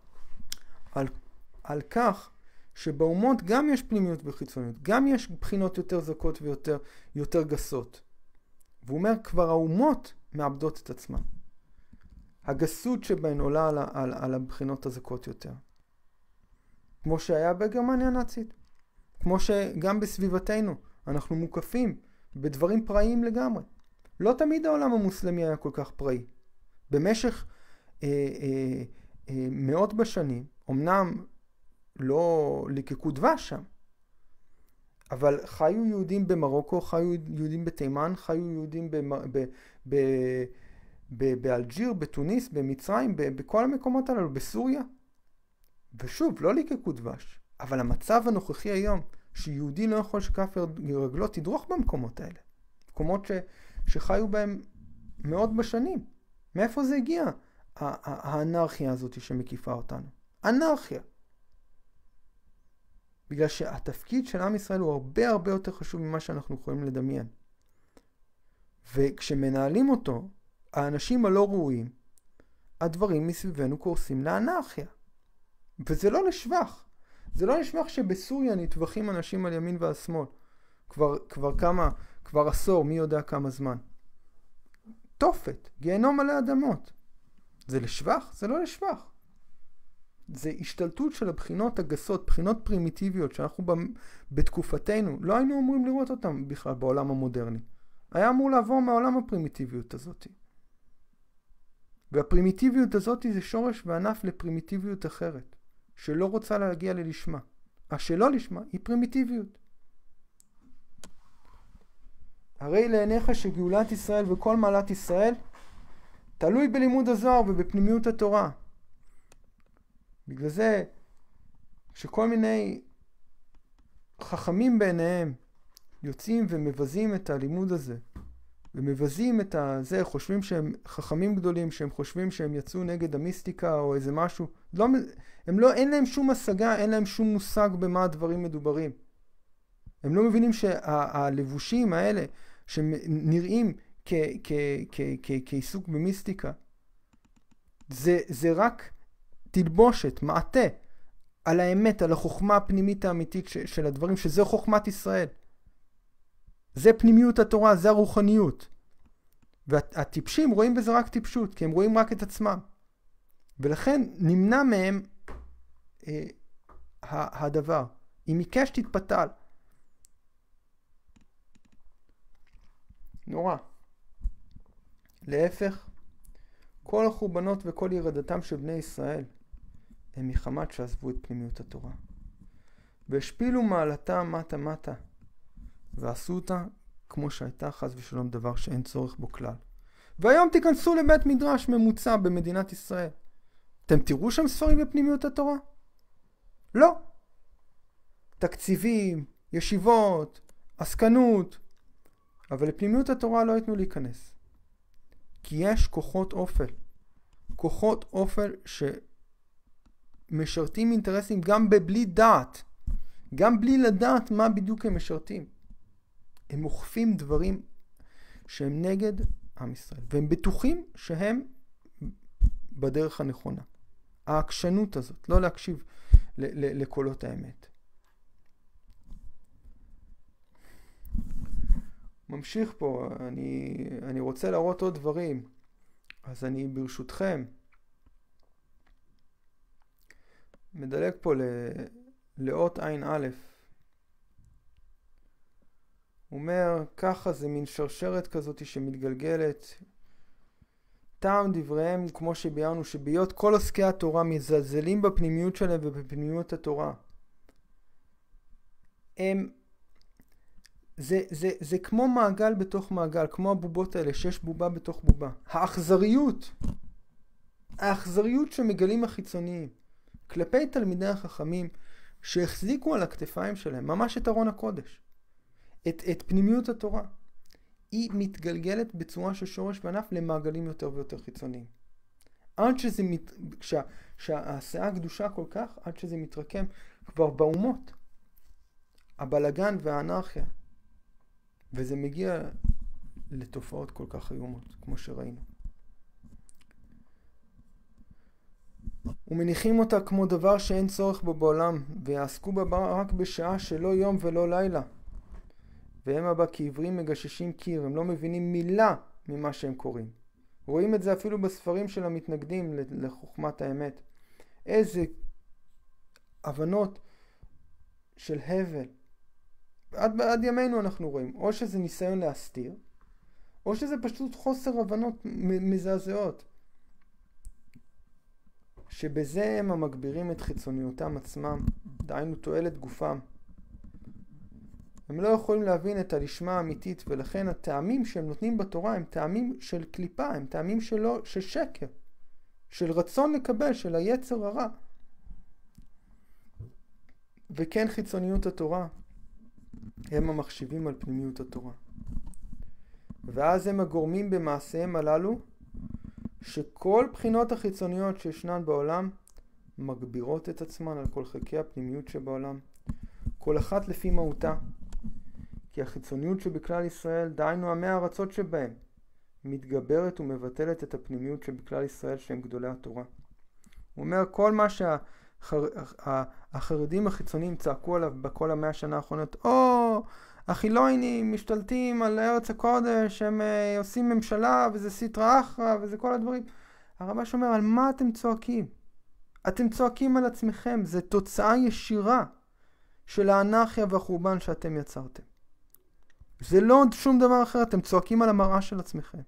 על כך שבאומות גם יש פנימיות וחיצוניות, גם יש בחינות יותר זכות ויותר גסות. והוא אומר, כבר האומות מאבדות את עצמן. הגסות שבהן עולה על הבחינות הזכות יותר. כמו שהיה בגרמניה הנאצית. כמו שגם בסביבתנו אנחנו מוקפים בדברים פראיים לגמרי. לא תמיד העולם המוסלמי היה כל כך פראי. במשך מאות בשנים, אמנם לא ליקקו דבש שם, אבל חיו יהודים במרוקו, חיו יהודים בתימן, חיו יהודים באלג'יר, בתוניס, במצרים, בכל המקומות הללו, בסוריה. ושוב, לא ליקקו דבש. אבל המצב הנוכחי היום, שיהודי לא יכול שכף רגלו תדרוך במקומות האלה. מקומות שחיו בהם מאות בשנים. מאיפה זה הגיע? האנרכיה הזאת שמקיפה אותנו. אנרכיה. בגלל שהתפקיד של עם ישראל הוא הרבה יותר חשוב ממה שאנחנו יכולים לדמיין. וכשמנהלים אותו, האנשים הלא ראויים, הדברים מסביבנו קורסים לאנרכיה. וזה לא לשבח. זה לא לשבח שבסוריה נטבחים אנשים על ימין ועל שמאל. כבר עשור, מי יודע כמה זמן. תופת, גיהנום מלא אדמות. זה לשבח? זה לא לשבח. זה השתלטות של הבחינות הגסות, בחינות פרימיטיביות שאנחנו בתקופתנו לא היינו אמורים לראות אותם בכלל בעולם המודרני. היה אמור לעבור מהעולם הפרימיטיביות הזאת. והפרימיטיביות הזאת זה שורש וענף לפרימיטיביות אחרת, שלא רוצה להגיע ללשמה. השלא לשמה היא פרימיטיביות. הרי לעיניך שגאולת ישראל וכל מעלת ישראל תלוי בלימוד הזוהר ובפנימיות התורה. בגלל זה שכל מיני חכמים בעיניהם יוצאים ומבזים את הלימוד הזה, ומבזים את זה, חושבים שהם חכמים גדולים, שהם חושבים שהם יצאו נגד המיסטיקה או איזה משהו. אין להם שום השגה, אין להם שום מושג במה הדברים מדוברים. הם לא מבינים שהלבושים האלה שנראים כעיסוק במיסטיקה, זה רק תלבושת, מעטה, על האמת, על החוכמה הפנימית האמיתית של הדברים, שזה חוכמת ישראל. זה פנימיות התורה, זה הרוחניות. והטיפשים רואים בזה רק טיפשות, כי הם רואים רק את עצמם. ולכן נמנע מהם הדבר. אם עיקש תתפתל. נורא. להפך, כל החורבנות וכל ירדתם של בני ישראל הם מחמת שעזבו את פנימיות התורה. והשפילו מעלתה מטה, ועשו אותה כמו שהייתה חס ושלום דבר שאין צורך בו כלל. והיום תיכנסו לבית מדרש ממוצע במדינת ישראל. אתם תראו שם ספרים בפנימיות התורה? לא. תקציבים, ישיבות, עסקנות. אבל לפנימיות התורה לא יתנו להיכנס. כי יש כוחות אופל. כוחות אופל שמשרתים אינטרסים גם בלי דעת. גם בלי לדעת מה בדיוק הם משרתים. הם מוכפים דברים שהם נגד עם ישראל. והם בטוחים שהם בדרך הנכונה. העקשנות הזאת, לא להקשיב לקולות האמת. ממשיך פה, אני רוצה להראות עוד דברים, אז אני ברשותכם מדלג פה לאות עין א'. הוא אומר, ככה זה מין שרשרת כזאת שמתגלגלת. טעם דבריהם, כמו שביארנו, שביות כל עוסקי התורה מזלזלים בפנימיות שלהם ובפנימיות התורה. זה כמו מעגל בתוך מעגל, כמו הבובות האלה, שיש בובה בתוך בובה. האכזריות שמגלים החיצוניים, כלפי תלמידי החכמים שהחזיקו על הכתפיים שלהם, ממש את ארון הקודש, את פנימיות התורה, היא מתגלגלת בצורה של שורש וענף למעגלים יותר ויותר חיצוניים. עד שזה, שהעשייה קדושה כל כך, עד שזה מתרקם כבר באומות, הבלגן והאנרכיה, וזה מגיע לתופעות כל כך איומות, כמו שראינו. ומניחים אותה כמו דבר שאין צורך בו בעולם, ויעסקו בה רק בשעה שלא יום ולא לילה. והם הבא כעברים מגששים קיר, הם לא מבינים מילה ממה שהם קוראים. רואים את זה אפילו בספרים של המתנגדים לחוכמת האמת. איזה הבנות של הבל. עד ימינו אנחנו רואים, או שזה ניסיון להסתיר, או שזה פשוט חוסר הבנות מזעזעות. שבזה הם המגבירים את חיצוניותם עצמם, דהיינו תועלת גופם. הם לא יכולים להבין את הלשמה האמיתית, ולכן הטעמים שהם נותנים בתורה הם טעמים של קליפה, הם טעמים של שקר, של רצון לקבל, של היצר הרע. וכן חיצוניות התורה, הם המחשיבים על פנימיות התורה. ואז הם הגורמים במעשיהם הללו, שכל בחינות החיצוניות שישנן בעולם, מגבירות את עצמן על כל חלקי הפנימיות שבעולם, כל אחת לפי מהותה. כי החיצוניות שבכלל ישראל, דהיינו 100 הארצות שבהם, מתגברת ומבטלת את הפנימיות שבכלל ישראל שהם גדולי התורה. הוא אומר, כל מה שהחרדים החיצוניים צעקו עליו בכל 100 השנה האחרונות, החילונים משתלטים על ארץ הקודש, הם עושים ממשלה וזה סטרא אחרא וזה כל הדברים. הרב"ש אומר, על מה אתם צועקים? אתם צועקים על עצמכם, זה תוצאה ישירה של האנרכיה והחורבן שאתם יצרתם. זה לא שום דבר אחר, אתם צועקים על המראה של עצמכם.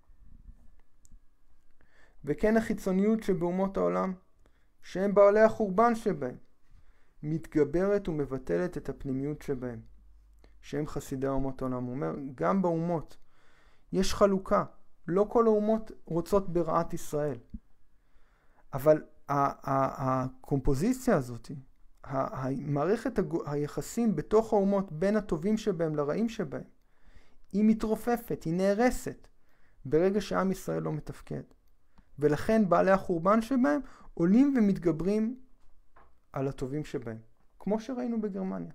וכן החיצוניות שבאומות העולם, שהם בעלי החורבן שבהם, מתגברת ומבטלת את הפנימיות שבהם, שהם חסידי אומות העולם. הוא אומר, גם באומות יש חלוקה, לא כל האומות רוצות ברעת ישראל. אבל הקומפוזיציה הזאת, מערכת היחסים בתוך האומות בין הטובים שבהם לרעים שבהם, היא מתרופפת, היא נהרסת, ברגע שעם ישראל לא מתפקד. ולכן בעלי החורבן שבהם עולים ומתגברים על הטובים שבהם, כמו שראינו בגרמניה.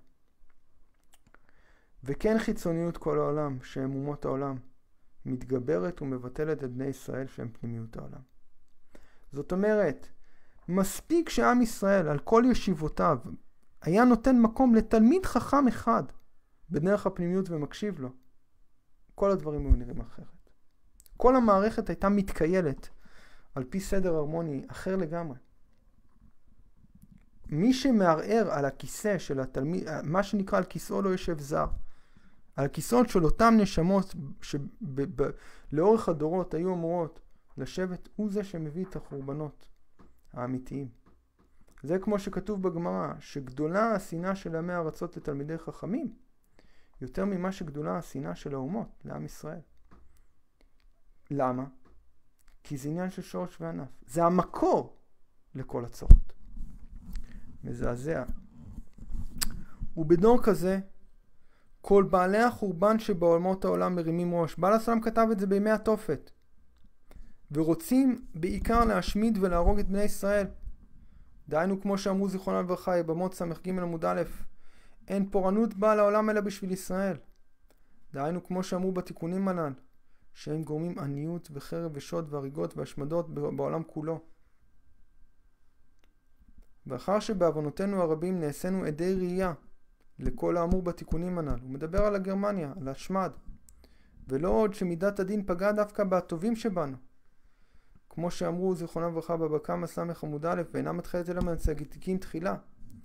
וכן חיצוניות כל העולם, שהם אומות העולם, מתגברת ומבטלת את בני ישראל שהם פנימיות העולם. זאת אומרת, מספיק שעם ישראל על כל ישיבותיו היה נותן מקום לתלמיד חכם אחד בדרך הפנימיות ומקשיב לו, כל הדברים היו נראים אחרת. כל המערכת הייתה מתקיילת על פי סדר הרמוני אחר לגמרי. מי שמערער על הכיסא של התלמיד, מה שנקרא על כיסאו לא יושב זר, על הכיסאות של אותם נשמות שלאורך הדורות היו אמורות לשבת, הוא זה שמביא את החורבנות האמיתיים. זה כמו שכתוב בגמרא, שגדולה השנאה של עמי הארצות לתלמידי חכמים, יותר ממה שגדולה השנאה של האומות לעם ישראל. למה? כי זה עניין של שורש וענף. זה המקור לכל הצרות. מזעזע. ובדור כזה, כל בעלי החורבן שבעולמות העולם מרימים ראש. בעל הסולם כתב את זה בימי התופת. ורוצים בעיקר להשמיד ולהרוג את בני ישראל. דהיינו כמו שאמרו זיכרונם לברכה, יבמות ס"ג עמוד א', אין פורענות באה לעולם אלא בשביל ישראל. דהיינו כמו שאמרו בתיקונים הנ"ל, שהם גורמים עניות וחרב ושוד והריגות והשמדות בעולם כולו. ואחר שבעוונותינו הרבים נעשינו עדי ראייה לכל האמור בתיקונים הנ"ל, הוא מדבר על הגרמניה, על השמד. ולא עוד שמידת הדין פגעה דווקא בטובים שבנו. כמו שאמרו זיכרונם לברכה בבא קמא סמך עמוד א', ואינה מתחילת אלא מהצדיקים תחילה.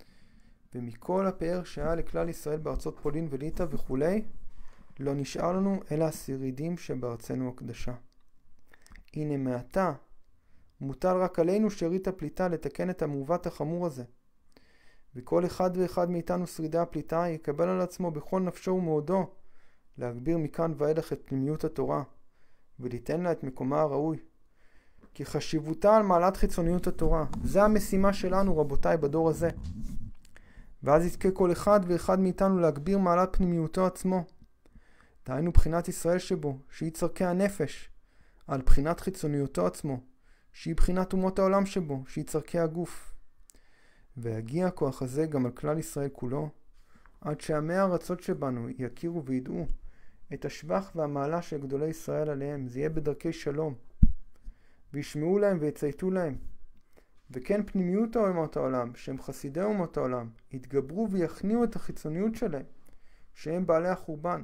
ומכל הפאר שהיה לכלל ישראל בארצות פולין וליטא וכולי, לא נשאר לנו אלא השרידים שבארצנו הקדשה. הנה מעתה מוטל רק עלינו שארית הפליטה לתקן את המעוות החמור הזה. וכל אחד ואחד מאיתנו שרידי הפליטה יקבל על עצמו בכל נפשו ומאודו להגביר מכאן ואילך את פנימיות התורה, וליתן לה את מקומה הראוי. כי חשיבותה על מעלת חיצוניות התורה. זה המשימה שלנו רבותיי בדור הזה. ואז יזכה כל אחד ואחד מאיתנו להגביר מעלת פנימיותו עצמו. דהיינו בחינת ישראל שבו, שהיא צורכי הנפש, על בחינת חיצוניותו עצמו, שהיא בחינת אומות העולם שבו, שהיא צורכי הגוף. ויגיע הכוח הזה גם על כלל ישראל כולו, עד שעמי הארצות שבנו יכירו וידעו את השבח והמעלה של גדולי ישראל עליהם. זה יהיה בדרכי שלום, וישמעו להם ויצייתו להם. וכן פנימיות אומות העולם, שהם חסידי אומות העולם, יתגברו ויכניעו את החיצוניות שלהם, שהם בעלי החורבן.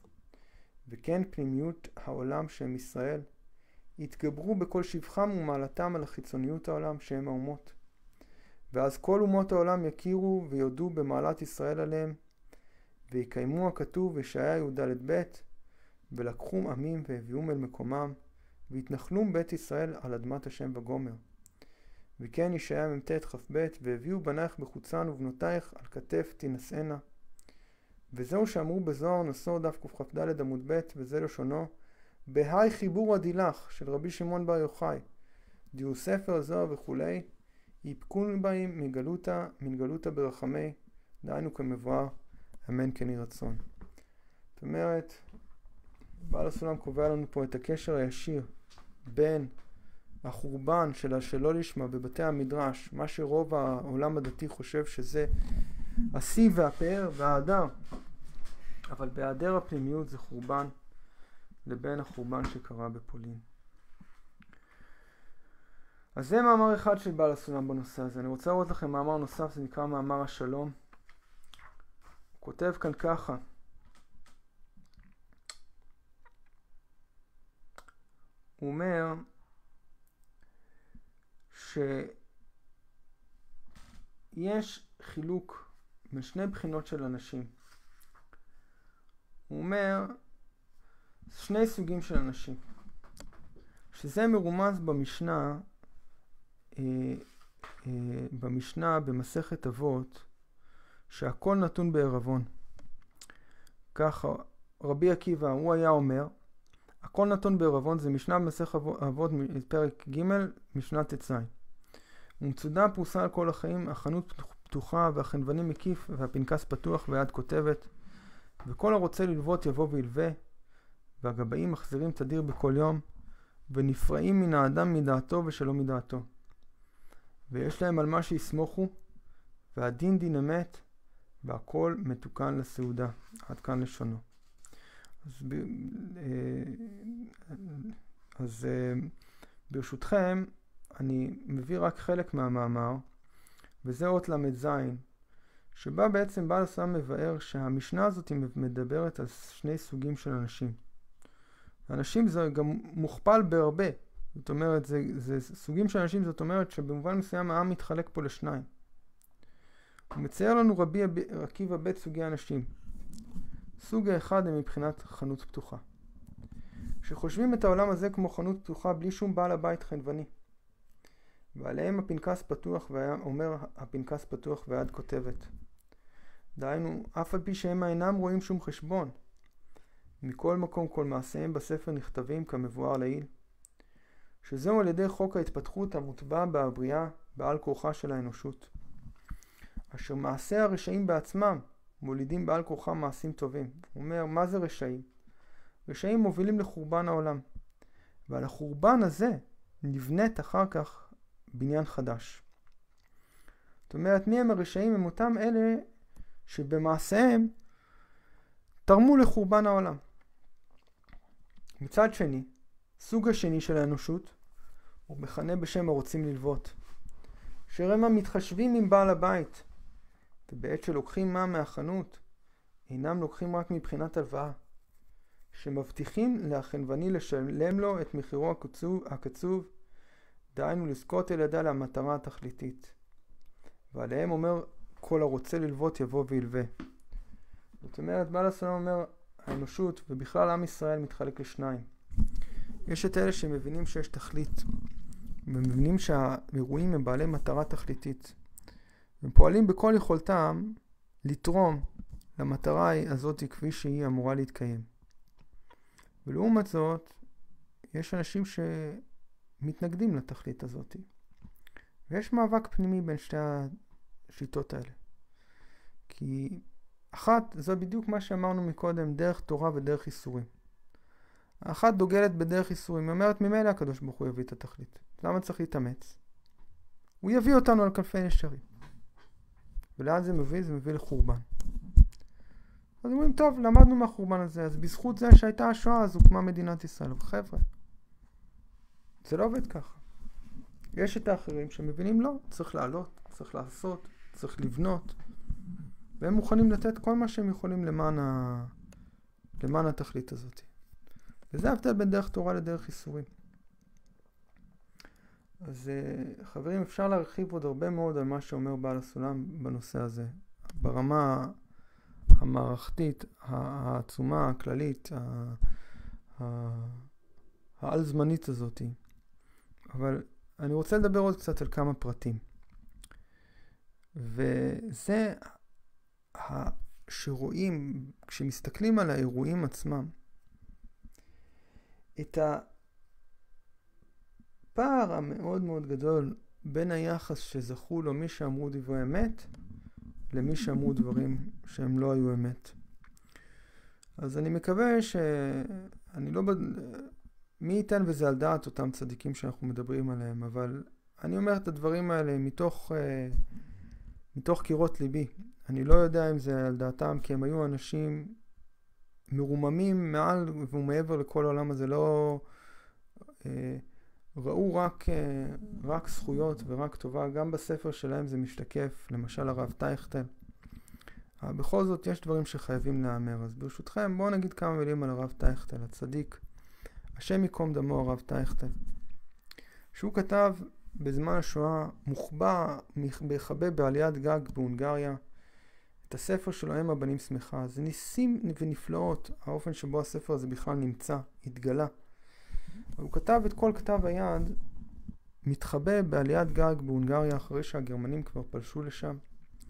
וכן פנימיות העולם שהם ישראל, יתגברו בכל שבחם ומעלתם על החיצוניות העולם שהם האומות. ואז כל אומות העולם יכירו ויודעו במעלת ישראל עליהם, ויקיימו הכתוב ישעיה י"ד-ב, ולקחום עמים והביאום אל מקומם, והתנחלום בית ישראל על אדמת השם וגומר. וכן ישעיה מ"ט כ"ב, והביאו בנייך בחוצן ובנותייך על כתף תנשאנה. וזהו שאמרו בזוהר נשוא דף קכ"ד עמוד ב', וזה לשונו, בהי חיבור הדילך של רבי שמעון בר יוחאי, דיו ספר זוהר וכולי, יפקון בהם מגלותה ברחמי, דהיינו כמבואר, אמן כן יהי רצון. זאת אומרת, בעל הסולם קובע לנו פה את הקשר הישיר בין החורבן של השלא לשמה בבתי המדרש, מה שרוב העולם הדתי חושב שזה השיא והפאר וההדר, אבל בהיעדר הפנימיות זה חורבן, לבין החורבן שקרה בפולין. אז זה מאמר אחד של בעל הסולם בנושא הזה. אני רוצה לראות לכם מאמר נוסף, זה נקרא מאמר השלום. הוא כותב כאן ככה: הוא אומר שיש חילוק בין שני בחינות של אנשים. הוא אומר שני סוגים של אנשים, שזה מרומז במשנה במסכת אבות, שהכל נתון בערבון. ככה רבי עקיבא הוא היה אומר, הכל נתון בערבון, זה משנה במסכת אבות פרק ג' משנה ט"ז. ומצודה פרוסה על כל החיים, החנות פתוחה והחנווני מקיף והפנקס פתוח והיד כותבת, וכל הרוצה ללוות יבוא וילווה, והגבאים מחזירים תדיר בכל יום, ונפרעים מן האדם מדעתו ושלא מדעתו. ויש להם על מה שיסמוכו, והדין דין אמת, והכל מתוקן לסעודה. עד כאן לשונו. אז ברשותכם, אני מביא רק חלק מהמאמר, וזה אות ל"ז, שבה בעצם בעל הסולם מבאר שהמשנה הזאת מדברת על שני סוגים של אנשים. אנשים זה גם מוכפל בהרבה. זאת אומרת, זה סוגים של אנשים, זאת אומרת שבמובן מסוים העם מתחלק פה לשניים. הוא מצייר לנו רבי עקיבא ב' סוגי אנשים. סוג האחד הם מבחינת חנות פתוחה. שחושבים את העולם הזה כמו חנות פתוחה בלי שום בעל הבית חנווני. ועליהם הפנקס פתוח, אומר הפנקס פתוח והיד כותבת. דהיינו, אף על פי שהם אינם רואים שום חשבון. מכל מקום כל מעשיהם בספר נכתבים כמבואר לעיל. שזהו על ידי חוק ההתפתחות המוטבע בבריאה בעל כורחה של האנושות. אשר מעשי הרשעים בעצמם מולידים בעל כורחם מעשים טובים. הוא אומר, מה זה רשעים? רשעים מובילים לחורבן העולם. ועל החורבן הזה נבנית אחר כך בניין חדש. זאת אומרת, מי הם הרשעים? הם אותם אלה שבמעשיהם תרמו לחורבן העולם. מצד שני, סוג השני של האנושות הוא מכנה בשם הרוצים ללוות, שרמה מתחשבים עם בעל הבית, ובעת שלוקחים מה מהחנות, אינם לוקחים רק מבחינת הלוואה, שמבטיחים להחנווני לשלם לו את מחירו הקצוב, דהיינו לזכות על ידה למטרה התכליתית. ועליהם אומר, כל הרוצה ללוות יבוא וילווה. זאת אומרת, בעל הסולם אומר, האנושות ובכלל עם ישראל מתחלק לשניים. יש את אלה שמבינים שיש תכלית, ומבינים שהאירועים הם בעלי מטרה תכליתית. הם פועלים בכל יכולתם לתרום למטרה הזאת כפי שהיא אמורה להתקיים. ולעומת זאת, יש אנשים שמתנגדים לתכלית הזאת. ויש מאבק פנימי בין שתי השיטות האלה. כי אחת, זה בדיוק מה שאמרנו מקודם, דרך תורה ודרך איסורים. האחת דוגלת בדרך איסורים, היא אומרת ממילא הקדוש ברוך הוא יביא את התכלית. למה צריך להתאמץ? הוא יביא אותנו על כנפי ישרים. ולאן זה מביא? זה מביא לחורבן. אז אומרים, טוב, למדנו מהחורבן הזה, אז בזכות זה שהייתה השואה, אז הוקמה מדינת ישראל. חבר'ה, זה לא עובד ככה. יש את האחרים שמבינים לא, צריך לעלות, צריך לעשות, צריך לבנות, והם מוכנים לתת כל מה שהם יכולים למען התכלית הזאת. וזה ההבדל בין דרך תורה לדרך איסורים. אז חברים, אפשר להרחיב עוד הרבה מאוד על מה שאומר בעל הסולם בנושא הזה. ברמה המערכתית, העצומה, הכללית, העל זמנית הזאת. אבל אני רוצה לדבר עוד קצת על כמה פרטים. וזה שרואים, כשמסתכלים על האירועים עצמם, את הפער המאוד מאוד גדול בין היחס שזכו לו מי שאמרו דברי אמת, למי שאמרו דברים שהם לא היו אמת. אז אני מקווה שאני לא... מי ייתן וזה על דעת אותם צדיקים שאנחנו מדברים עליהם, אבל אני אומר את הדברים האלה מתוך קירות ליבי. אני לא יודע אם זה על דעתם, כי הם היו אנשים מרוממים מעל ומעבר לכל העולם הזה, לא ראו רק זכויות ורק טובה. גם בספר שלהם זה משתקף, למשל הרב טייכטל. בכל זאת יש דברים שחייבים לאמר. אז ברשותכם בואו נגיד כמה מילים על הרב טייכטל, הצדיק, השם יקום דמו, הרב טייכטל, שהוא כתב בזמן השואה, מוחבא בעליית גג בהונגריה, את הספר שלו אם הבנים שמחה. זה ניסים ונפלאות האופן שבו הספר הזה בכלל נמצא, התגלה. הוא כתב את כל כתב היד מתחבא בעליית גג בהונגריה אחרי שהגרמנים כבר פלשו לשם,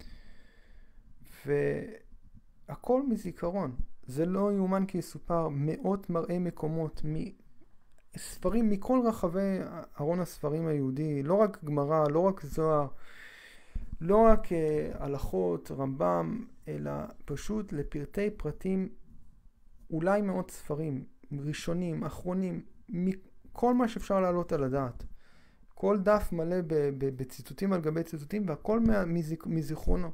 והכל מזיכרון. זה לא יאומן כי יסופר, מאות מראי מקומות ספרים מכל רחבי ארון הספרים היהודי, לא רק גמרא, לא רק זוהר, לא רק הלכות, רמב"ם, אלא פשוט לפרטי פרטים, אולי מאות ספרים, ראשונים, אחרונים, כל מה שאפשר להעלות על הדעת. כל דף מלא בציטוטים על גבי ציטוטים, והכל מזיכרונו.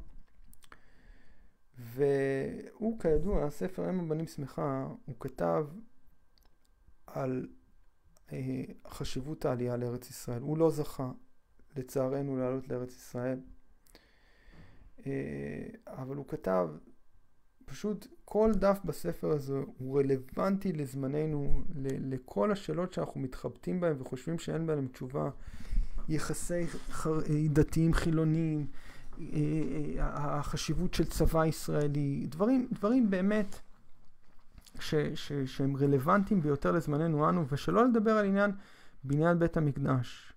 והוא כידוע, הספר אם הבנים שמחה, הוא כתב על חשיבות העלייה לארץ ישראל. הוא לא זכה, לצערנו, לעלות לארץ ישראל. אבל הוא כתב, פשוט כל דף בספר הזה הוא רלוונטי לזמננו, לכל השאלות שאנחנו מתחבטים בהם וחושבים שאין בהם תשובה. יחסי דתיים חילוניים, החשיבות של צבא ישראלי, דברים באמת שהם רלוונטיים ביותר לזמננו אנו, ושלא לדבר על עניין בניין בית המקדש.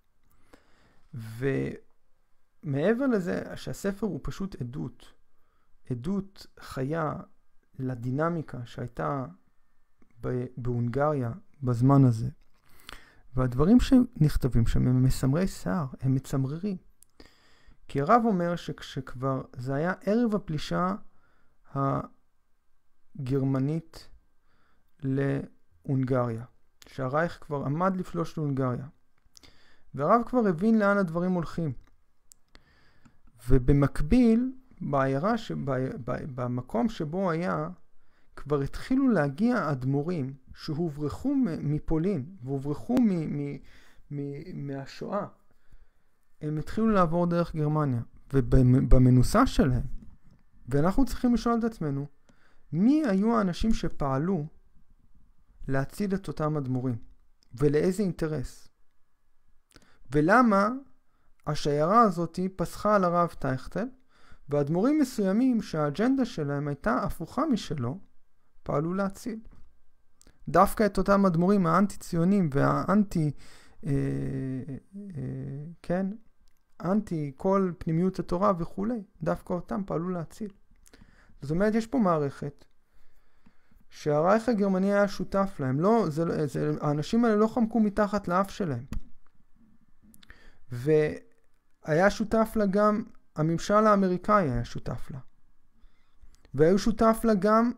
ומעבר לזה שהספר הוא פשוט עדות חיה לדינמיקה שהייתה בהונגריה בזמן הזה. והדברים שנכתבים שם הם מסמרי שיער, הם מצמררים. כי הרב אומר שכשכבר זה היה ערב הפלישה הגרמנית להונגריה, שהרייך כבר עמד לפלוש להונגריה, והרב כבר הבין לאן הדברים הולכים. ובמקביל, בעיירה במקום שבו היה, כבר התחילו להגיע אדמו"רים שהוברחו מפולין והוברחו מהשואה. הם התחילו לעבור דרך גרמניה, ובמנוסה שלהם, ואנחנו צריכים לשאול את עצמנו, מי היו האנשים שפעלו להציל את אותם אדמו"רים? ולאיזה אינטרס? ולמה השיירה הזאת פסחה על הרב טייכטל, ואדמו"רים מסוימים שהאג'נדה שלהם הייתה הפוכה משלו, פעלו להציל. דווקא את אותם אדמו"רים האנטי-ציונים והאנטי, כן, אנטי כל פנימיות התורה וכו', דווקא אותם פעלו להציל. זאת אומרת, יש פה מערכת שהרייך הגרמני היה שותף להם. לא, האנשים האלה לא חמקו מתחת לאף שלהם. והיה שותף לה גם, הממשל האמריקאי היה שותף לה. והיו שותף לה גם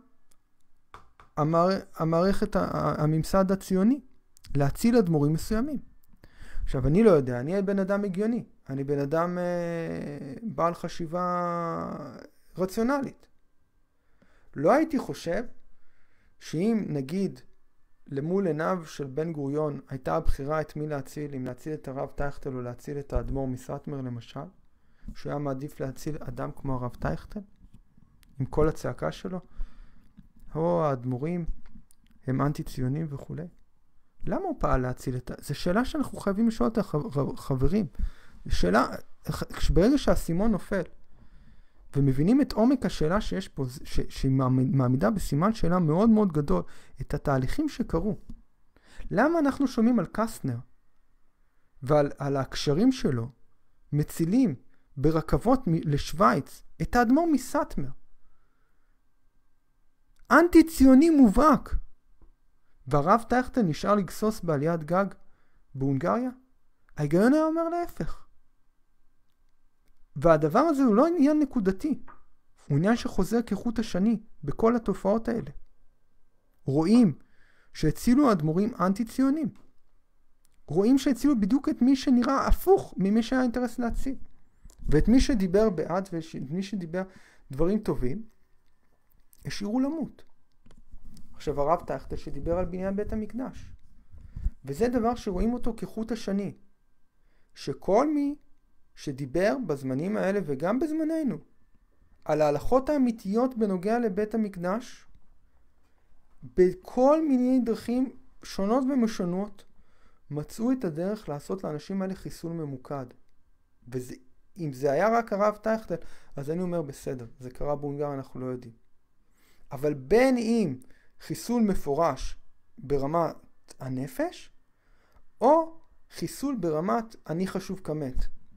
המערכת, הממסד הציוני, להציל אדמו"רים מסוימים. עכשיו, אני לא יודע, אני בן אדם הגיוני. אני בן אדם בעל חשיבה רציונלית. לא הייתי חושב שאם נגיד למול עיניו של בן גוריון הייתה הבחירה את מי להציל, אם להציל את הרב טייכטל או להציל את האדמו"ר מסאטמר למשל, שהוא היה מעדיף להציל אדם כמו הרב טייכטל, עם כל הצעקה שלו, או האדמו"רים הם אנטי-ציונים וכו'. למה הוא פעל להציל את זו שאלה שאנחנו חייבים לשאול אותה, חברים. שאלה, ברגע שהסימון נופל, ומבינים את עומק השאלה שיש פה, שהיא מעמידה בסימן שאלה מאוד מאוד גדול, את התהליכים שקרו. למה אנחנו שומעים על קסטנר, ועל הקשרים שלו, מצילים ברכבות לשוויץ, את האדמו"ר מסאטמר? אנטי-ציוני מובהק. והרב טייכטל נשאר לגסוס בעליית גג בהונגריה? ההיגיון היה אומר להפך. והדבר הזה הוא לא עניין נקודתי. הוא עניין שחוזר כחוט השני בכל התופעות האלה. רואים שהצילו אדמו"רים אנטי-ציונים. רואים שהצילו בדיוק את מי שנראה הפוך ממי שהיה אינטרס להציל. ואת מי שדיבר בעד ואת מי שדיבר דברים טובים, השאירו למות. עכשיו הרב טייכטל שדיבר על בניין בית המקדש. וזה דבר שרואים אותו כחוט השני. שכל מי שדיבר בזמנים האלה וגם בזמננו על ההלכות האמיתיות בנוגע לבית המקדש, בכל מיני דרכים שונות ומשונות, מצאו את הדרך לעשות לאנשים האלה חיסול ממוקד. ואם זה היה רק הרב טייכטל, אז אני אומר בסדר, זה קרה בהונגריה, אנחנו לא יודעים. אבל בין אם חיסול מפורש ברמת הנפש, או חיסול ברמת אני חשוב כמת.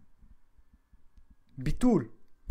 ביטול.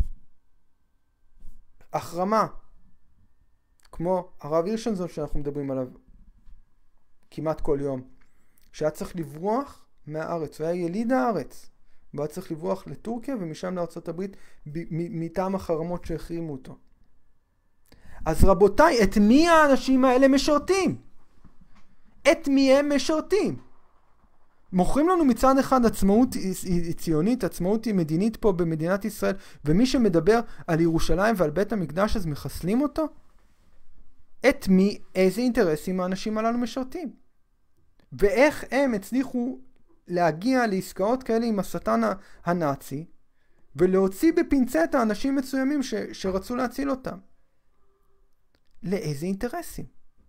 החרמה. כמו הרב הירשנזון שאנחנו מדברים עליו כמעט כל יום. שהיה צריך לברוח מהארץ. הוא היה יליד הארץ. והיה צריך לברוח לטורקיה ומשם לארצות הברית מטעם החרמות שהחרימו אותו. אז רבותיי, את מי האנשים האלה משרתים? את מי הם משרתים? מוכרים לנו מצד אחד עצמאות ציונית, עצמאות מדינית פה במדינת ישראל, ומי שמדבר על ירושלים ועל בית המקדש אז מחסלים אותו? את מי, איזה אינטרסים האנשים הללו משרתים? ואיך הם הצליחו להגיע לעסקאות כאלה עם השטן הנאצי, ולהוציא בפינצטה אנשים מסוימים שרצו להציל אותם? לאיזה אינטרסים?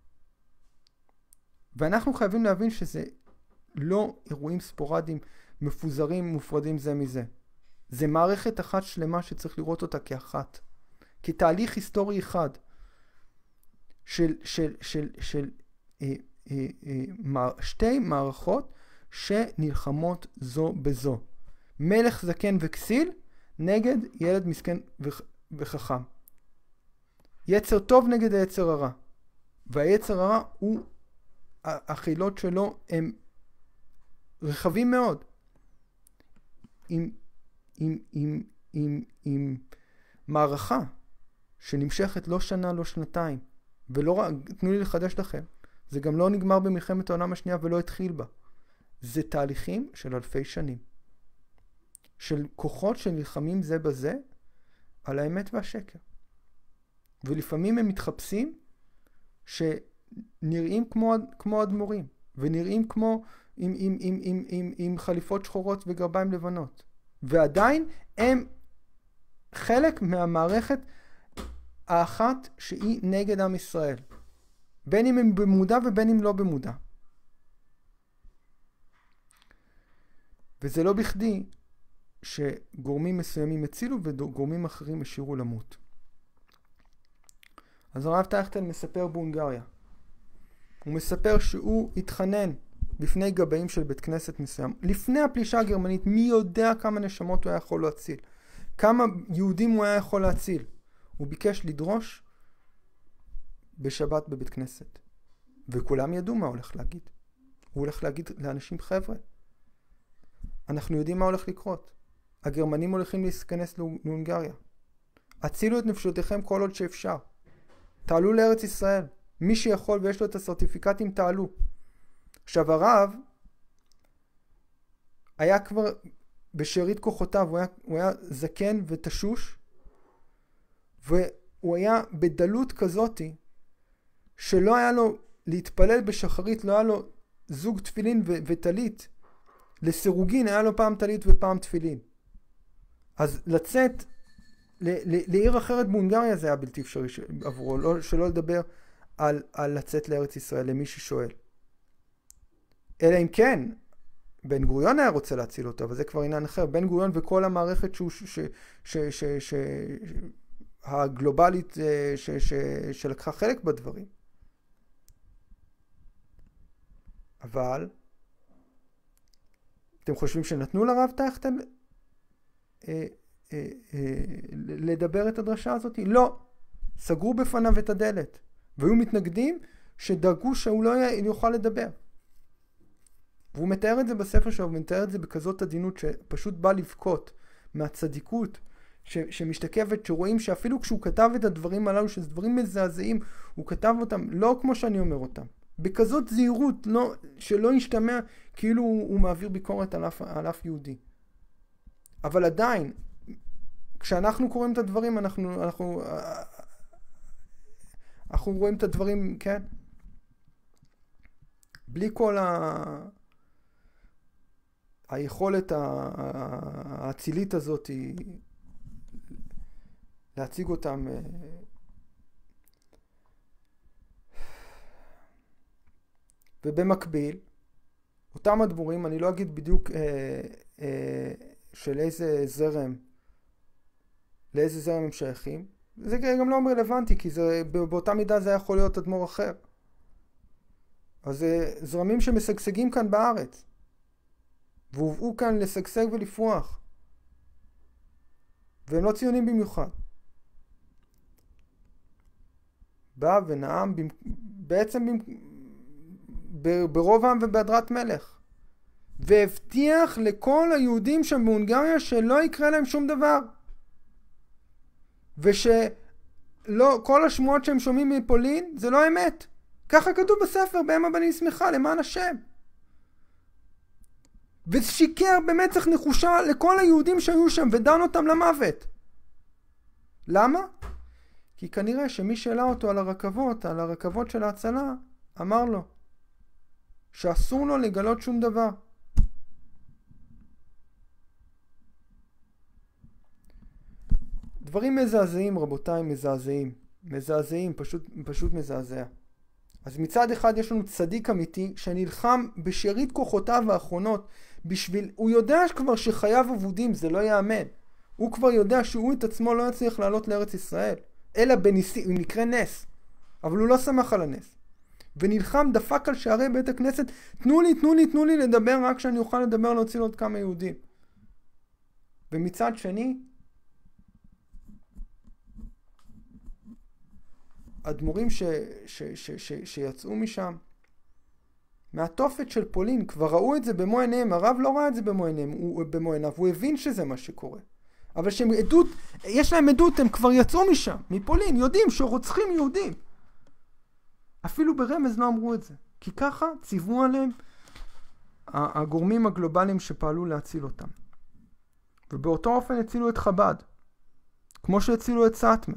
ואנחנו חייבים להבין שזה לא אירועים ספורדיים, מפוזרים, מופרדים זה מזה. זה מערכת אחת שלמה שצריך לראות אותה כאחת. כתהליך היסטורי אחד. של שתי מערכות שנלחמות זו בזו. מלך זקן וכסיל נגד ילד מסכן וחכם. יצר טוב נגד היצר הרע. והיצר הרע הוא, החילות שלו הם רחבים מאוד. עם מערכה שנמשכת לא שנה, לא שנתיים, ולא רק, תנו לי לחדש לכם, זה גם לא נגמר במלחמת העולם השנייה ולא התחיל בה. זה תהליכים של אלפי שנים. של כוחות שנלחמים זה בזה על האמת והשקר. ולפעמים הם מתחפשים שנראים כמו אדמו"רים, ונראים כמו עם חליפות שחורות וגרביים לבנות. ועדיין הם חלק מהמערכת האחת שהיא נגד עם ישראל. בין אם הם במודע ובין אם לא במודע. וזה לא בכדי שגורמים מסוימים הצילו וגורמים אחרים השאירו למות. אז הרב טייכטל מספר בהונגריה. הוא מספר שהוא התחנן בפני גבאים של בית כנסת מסוים. לפני הפלישה הגרמנית, מי יודע כמה נשמות הוא היה יכול להציל? כמה יהודים הוא היה יכול להציל? הוא ביקש לדרוש בשבת בבית כנסת. וכולם ידעו מה הולך להגיד. הוא הולך להגיד לאנשים, חבר'ה, אנחנו יודעים מה הולך לקרות. הגרמנים הולכים להיכנס להונגריה. הצילו את נפשותיכם כל עוד שאפשר. תעלו לארץ ישראל. מי שיכול ויש לו את הסרטיפיקטים, תעלו. עכשיו הרב היה כבר בשארית כוחותיו, הוא היה זקן ותשוש, והוא היה בדלות כזאת שלא היה לו להתפלל בשחרית, לא היה לו זוג תפילין וטלית. לסירוגין היה לו פעם טלית ופעם תפילין. אז לצאת לעיר אחרת בהונגריה זה היה בלתי אפשרי עבורו, שלא לדבר על לצאת לארץ ישראל, למי ששואל. אלא אם כן, בן גוריון היה רוצה להציל אותו, אבל זה כבר עניין אחר. בן גוריון וכל המערכת הגלובלית שלקחה חלק בדברים. אבל אתם חושבים שנתנו לרב טייכטל לדבר את הדרשה הזאת? לא. סגרו בפניו את הדלת. והיו מתנגדים שדאגו שהוא לא יוכל לדבר. והוא מתאר את זה בספר שלו, הוא מתאר את זה בכזאת עדינות שפשוט בא לבכות מהצדיקות שמשתקפת, שרואים שאפילו כשהוא כתב את הדברים הללו, שזה דברים מזעזעים, הוא כתב אותם לא כמו שאני אומר אותם. בכזאת זהירות, לא, שלא ישתמע כאילו הוא מעביר ביקורת על אף יהודי. אבל עדיין, כשאנחנו קוראים את הדברים, אנחנו רואים את הדברים, כן? בלי כל היכולת האצילית הזאת להציג אותם. ובמקביל, אותם הדבורים, אני לא אגיד בדיוק של איזה זרם, לאיזה זרם הם שייכים. זה גם לא רלוונטי, כי באותה מידה זה יכול להיות אדמו"ר אחר. אז זה זרמים שמשגשגים כאן בארץ, והובאו כאן לשגשג ולפרוח, והם לא ציונים במיוחד. בא ונעם בעצם ברוב העם ובהדרת מלך, והבטיח לכל היהודים שם בהונגריה שלא יקרה להם שום דבר, כל השמועות שהם שומעים מפולין זה לא אמת. ככה כתוב בספר, בהם הבנים שמחה, למען השם. ושיקר במצח נחושה לכל היהודים שהיו שם ודן אותם למוות. למה? כי כנראה שמי שאלה אותו על הרכבות של ההצלה, אמר לו שאסור לו לגלות שום דבר. דברים מזעזעים, רבותיי, מזעזעים, פשוט מזעזע. אז מצד אחד יש לנו צדיק אמיתי שנלחם בשארית כוחותיו האחרונות הוא יודע כבר שחייו אבודים, זה לא יאמן. הוא כבר יודע שהוא את עצמו לא יצליח לעלות לארץ ישראל, אלא במקרה נס. אבל הוא לא שמח על הנס. ונלחם, דפק על שערי בית הכנסת, תנו לי לדבר, רק שאני אוכל לדבר להוציא לו עוד כמה יהודים. ומצד שני, אדמו"רים שיצאו משם, מהתופת של פולין, כבר ראו את זה במו עיניהם. הרב לא ראה את זה במו עיניו, הוא הבין שזה מה שקורה. אבל יש להם עדות, הם כבר יצאו משם, מפולין, יודעים שרוצחים יהודים. אפילו ברמז לא אמרו את זה, כי ככה ציוו עליהם הגורמים הגלובליים שפעלו להציל אותם. ובאותו אופן הצילו את חב"ד, כמו שהצילו את סאטמר.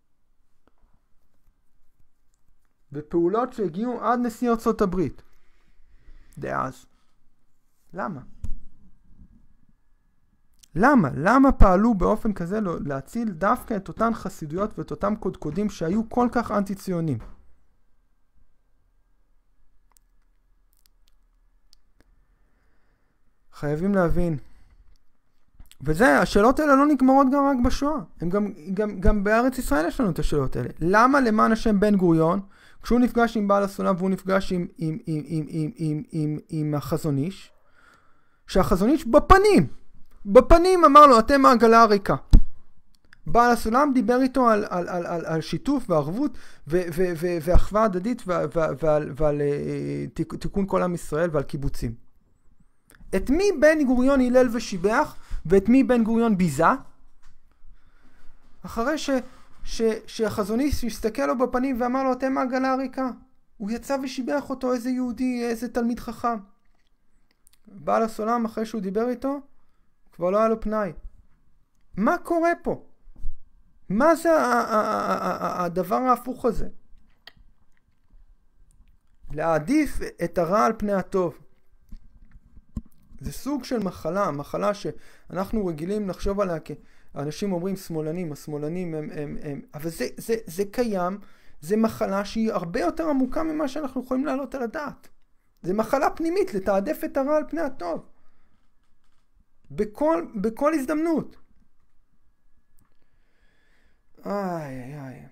בפעולות שהגיעו עד נשיא ארצות הברית דאז. למה? למה פעלו באופן כזה להציל דווקא את אותן חסידויות ואת אותם קודקודים שהיו כל כך אנטי-ציונים? חייבים להבין. וזה, השאלות האלה לא נגמרות גם רק בשואה. הם גם בארץ ישראל יש לנו את השאלות האלה. למה למען השם בן גוריון, כשהוא נפגש עם בעל הסולם והוא נפגש עם החזון איש, שהחזון איש בפנים אמר לו, אתם העגלה הריקה. בעל הסולם דיבר איתו על שיתוף וערבות ואחווה הדדית ועל תיקון כל עם ישראל ועל קיבוצים. את מי בן גוריון הילל ושיבח ואת מי בן גוריון ביזה? אחרי שהחזוניסט הסתכל לו בפנים ואמר לו, אתם העגלה הריקה. הוא יצא ושיבח אותו, איזה יהודי, איזה תלמיד חכם. בעל הסולם, אחרי שהוא דיבר איתו, כבר לא היה לו פנאי. מה קורה פה? מה זה הדבר ההפוך הזה? להעדיף את הרע על פני הטוב. זה סוג של מחלה שאנחנו רגילים לחשוב עליה, אנשים אומרים שמאלנים, השמאלנים הם אבל זה קיים, זה מחלה שהיא הרבה יותר עמוקה ממה שאנחנו יכולים להעלות על הדעת. זה מחלה פנימית, לתעדף את הרע על פני הטוב. בכל הזדמנות. איי.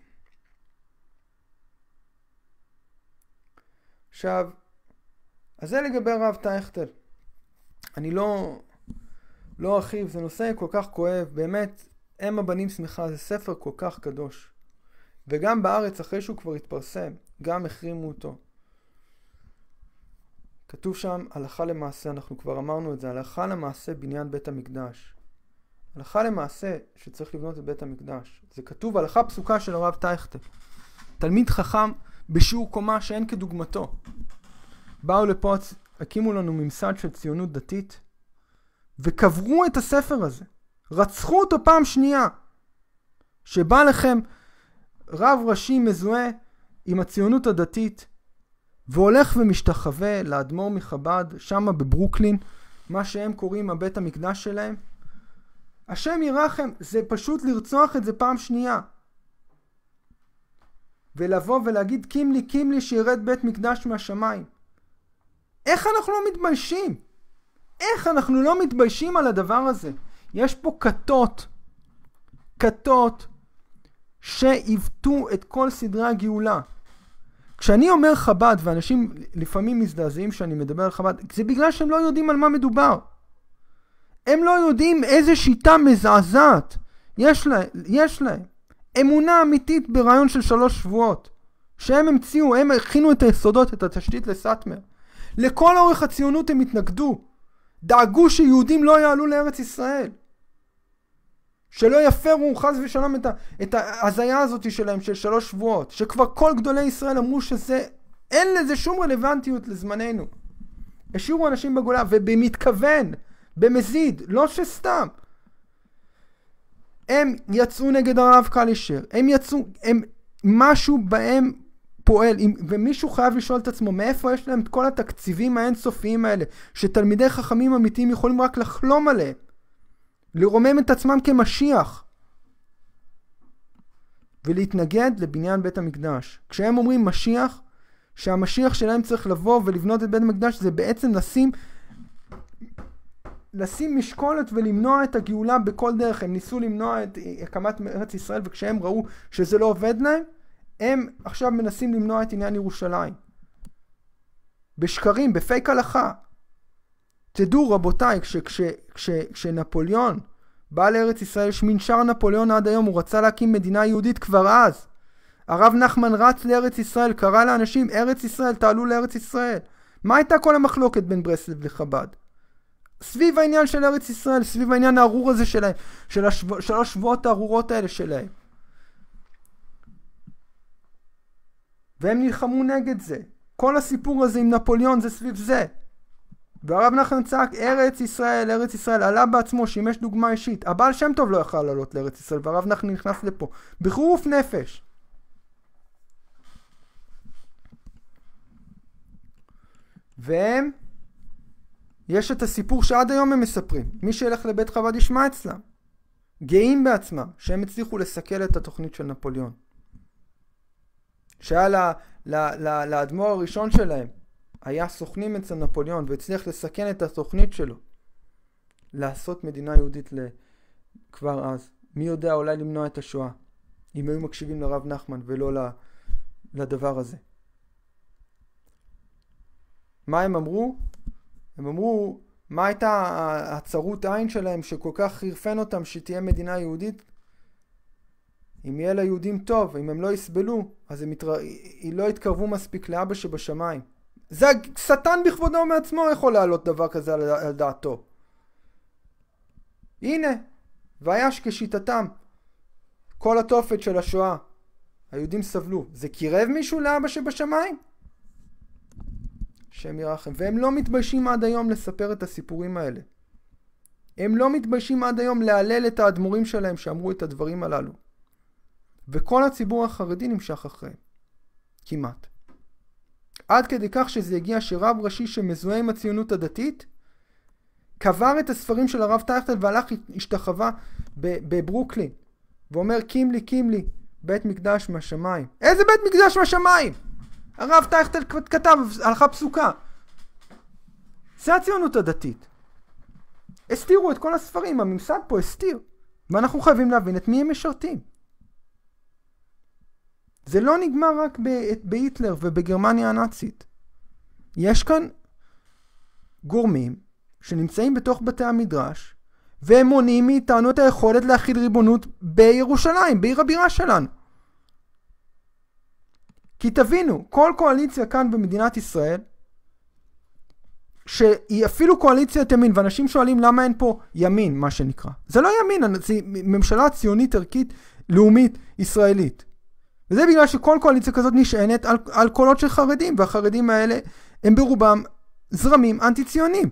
עכשיו, אז זה לגבי הרב טייכטל. אני לא ארחיב, זה נושא כל כך כואב, באמת, הם הבנים שמחה, זה ספר כל כך קדוש. וגם בארץ, אחרי שהוא כבר התפרסם, גם החרימו אותו. כתוב שם, הלכה למעשה, אנחנו כבר אמרנו את זה, הלכה למעשה בניין בית המקדש. הלכה למעשה שצריך לבנות את בית המקדש. זה כתוב הלכה פסוקה של הרב טייכטל. תלמיד חכם בשיעור קומה שאין כדוגמתו. באו לפה, הקימו לנו ממסד של ציונות דתית, וקברו את הספר הזה. רצחו אותו פעם שנייה. שבא לכם רב ראשי מזוהה עם הציונות הדתית, והולך ומשתחווה לאדמו"ר מחב"ד, שמה בברוקלין, מה שהם קוראים הבית המקדש שלהם. השם ירחם, זה פשוט לרצוח את זה פעם שנייה. ולבוא ולהגיד, קים לי שירד בית מקדש מהשמיים. איך אנחנו לא מתביישים? איך אנחנו לא מתביישים על הדבר הזה? יש פה כתות שעיוותו את כל סדרי הגאולה. כשאני אומר חב"ד, ואנשים לפעמים מזדעזעים שאני מדבר על חב"ד, זה בגלל שהם לא יודעים על מה מדובר. הם לא יודעים איזה שיטה מזעזעת יש להם. אמונה אמיתית ברעיון של 3 שבועות. שהם המציאו, הם הכינו את היסודות, את התשתית לסאטמר. לכל אורך הציונות הם התנגדו. דאגו שיהודים לא יעלו לארץ ישראל. שלא יפרו חס ושלום את ההזיה הזאת שלהם של 3 שבועות. שכבר כל גדולי ישראל אמרו שזה, אין לזה שום רלוונטיות לזמננו. השאירו אנשים בגולה, ובמתכוון, במזיד, לא שסתם. הם יצאו נגד הרב קלישר. משהו בהם פועל, ומישהו חייב לשאול את עצמו, מאיפה יש להם את כל התקציבים האינסופיים האלה, שתלמידי חכמים אמיתיים יכולים רק לחלום עליהם, לרומם את עצמם כמשיח, ולהתנגד לבניין בית המקדש. כשהם אומרים משיח, שהמשיח שלהם צריך לבוא ולבנות את בית המקדש, זה בעצם לשים משקולת ולמנוע את הגאולה בכל דרך. הם ניסו למנוע את הקמת ארץ ישראל, וכשהם ראו שזה לא עובד להם, הם עכשיו מנסים למנוע את עניין ירושלים. בשקרים, בפייק הלכה. תדעו רבותיי, כשנפוליאון בא לארץ ישראל, יש מנשר נפוליאון עד היום, הוא רצה להקים מדינה יהודית כבר אז. הרב נחמן רץ לארץ ישראל, קרא לאנשים, ארץ ישראל, תעלו לארץ ישראל. מה הייתה כל המחלוקת בין ברסלב לחב"ד? סביב העניין של ארץ ישראל, סביב העניין הארור הזה שלהם, של 3 שבועות הארורות האלה שלהם. והם נלחמו נגד זה. כל הסיפור הזה עם נפוליאון זה סביב זה. והרב נחמן צעק, ארץ ישראל, ארץ ישראל, עלה בעצמו, שימש דוגמה אישית. הבעל שם טוב לא יכל לעלות לארץ ישראל, והרב נחמן נכנס לפה. בחירוף נפש. והם, יש את הסיפור שעד היום הם מספרים. מי שילך לבית חב"ד ישמע אצלם. גאים בעצמם, שהם הצליחו לסכל את התוכנית של נפוליאון. שהיה לאדמו"ר הראשון שלהם, היה סוכנים אצל נפוליאון, והצליח לסכן את התוכנית שלו. לעשות מדינה יהודית כבר אז. מי יודע, אולי למנוע את השואה, אם היו מקשיבים לרב נחמן ולא לדבר הזה. מה הם אמרו? הם אמרו, מה הייתה הצרות עין שלהם שכל כך חרפן אותם שתהיה מדינה יהודית? אם יהיה ליהודים טוב, אם הם לא יסבלו, אז הם לא יתקרבו מספיק לאבא שבשמיים. זה שטן בכבודו מעצמו יכול להעלות דבר כזה על דעתו. הנה, והיה כשיטתם, כל התופת של השואה, היהודים סבלו. זה קירב מישהו לאבא שבשמיים? השם ירחם. והם לא מתביישים עד היום לספר את הסיפורים האלה. הם לא מתביישים עד היום להלל את האדמו"רים שלהם שאמרו את הדברים הללו. וכל הציבור החרדי נמשך אחריהם. כמעט. עד כדי כך שזה הגיע שרב ראשי שמזוהה עם הציונות הדתית, קבר את הספרים של הרב טייכטל והלך השתחווה בברוקלין. ואומר, קים לי, בית מקדש מהשמיים. איזה בית מקדש מהשמיים? הרב טייכטל כתב הלכה פסוקה. זה הציונות הדתית. הסתירו את כל הספרים, הממסד פה הסתיר. ואנחנו חייבים להבין את מי הם משרתים. זה לא נגמר רק בהיטלר ובגרמניה הנאצית. יש כאן גורמים שנמצאים בתוך בתי המדרש, והם מונעים מאיתנו את היכולת להחיל ריבונות בירושלים, בעיר הבירה שלנו. כי תבינו, כל קואליציה כאן במדינת ישראל, שהיא אפילו קואליציית ימין, ואנשים שואלים למה אין פה ימין, מה שנקרא. זה לא ימין, זה ממשלה ציונית, ערכית, לאומית, ישראלית. וזה בגלל שכל קואליציה כזאת נשענת על קולות של חרדים, והחרדים האלה הם ברובם זרמים אנטי-ציונים.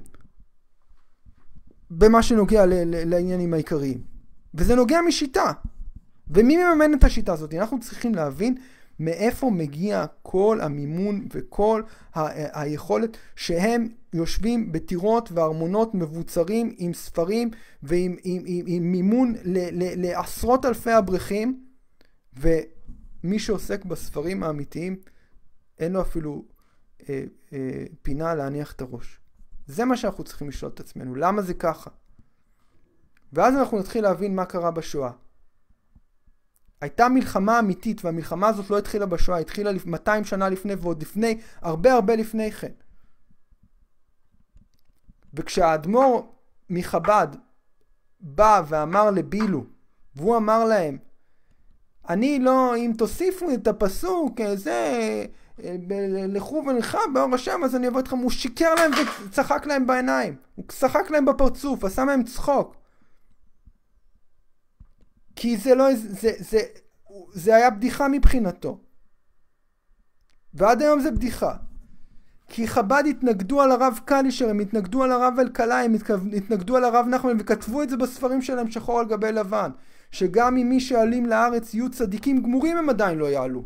במה שנוגע לעניינים העיקריים. וזה נוגע משיטה. ומי מממן את השיטה הזאת? אנחנו צריכים להבין מאיפה מגיע כל המימון וכל היכולת שהם יושבים בטירות וארמונות מבוצרים עם ספרים ועם מימון לעשרות אלפי אברכים, ומי שעוסק בספרים האמיתיים אין לו אפילו פינה להניח את הראש. זה מה שאנחנו צריכים לשאול את עצמנו. למה זה ככה? ואז אנחנו נתחיל להבין מה קרה בשואה. הייתה מלחמה אמיתית, והמלחמה הזאת לא התחילה בשואה, התחילה 200 שנה לפני ועוד לפני, הרבה לפני כן. וכשהאדמו"ר מחב"ד בא ואמר לבילו, והוא אמר להם, אני לא, אם תוסיפו את הפסוק, זה, לכו ונלכה באור השם, אז אני אבוא אתכם. הוא שיקר להם וצחק להם בעיניים. הוא צחק להם בפרצוף, עשה מהם צחוק. כי זה לא, זה היה בדיחה מבחינתו. ועד היום זה בדיחה. כי חב"ד התנגדו על הרב קלישר, הם התנגדו על הרב אלקלעי, הם התנגדו על הרב נחמן, וכתבו את זה בספרים שלהם שחור על גבי לבן. שגם אם מי שעלים לארץ יהיו צדיקים גמורים, הם עדיין לא יעלו.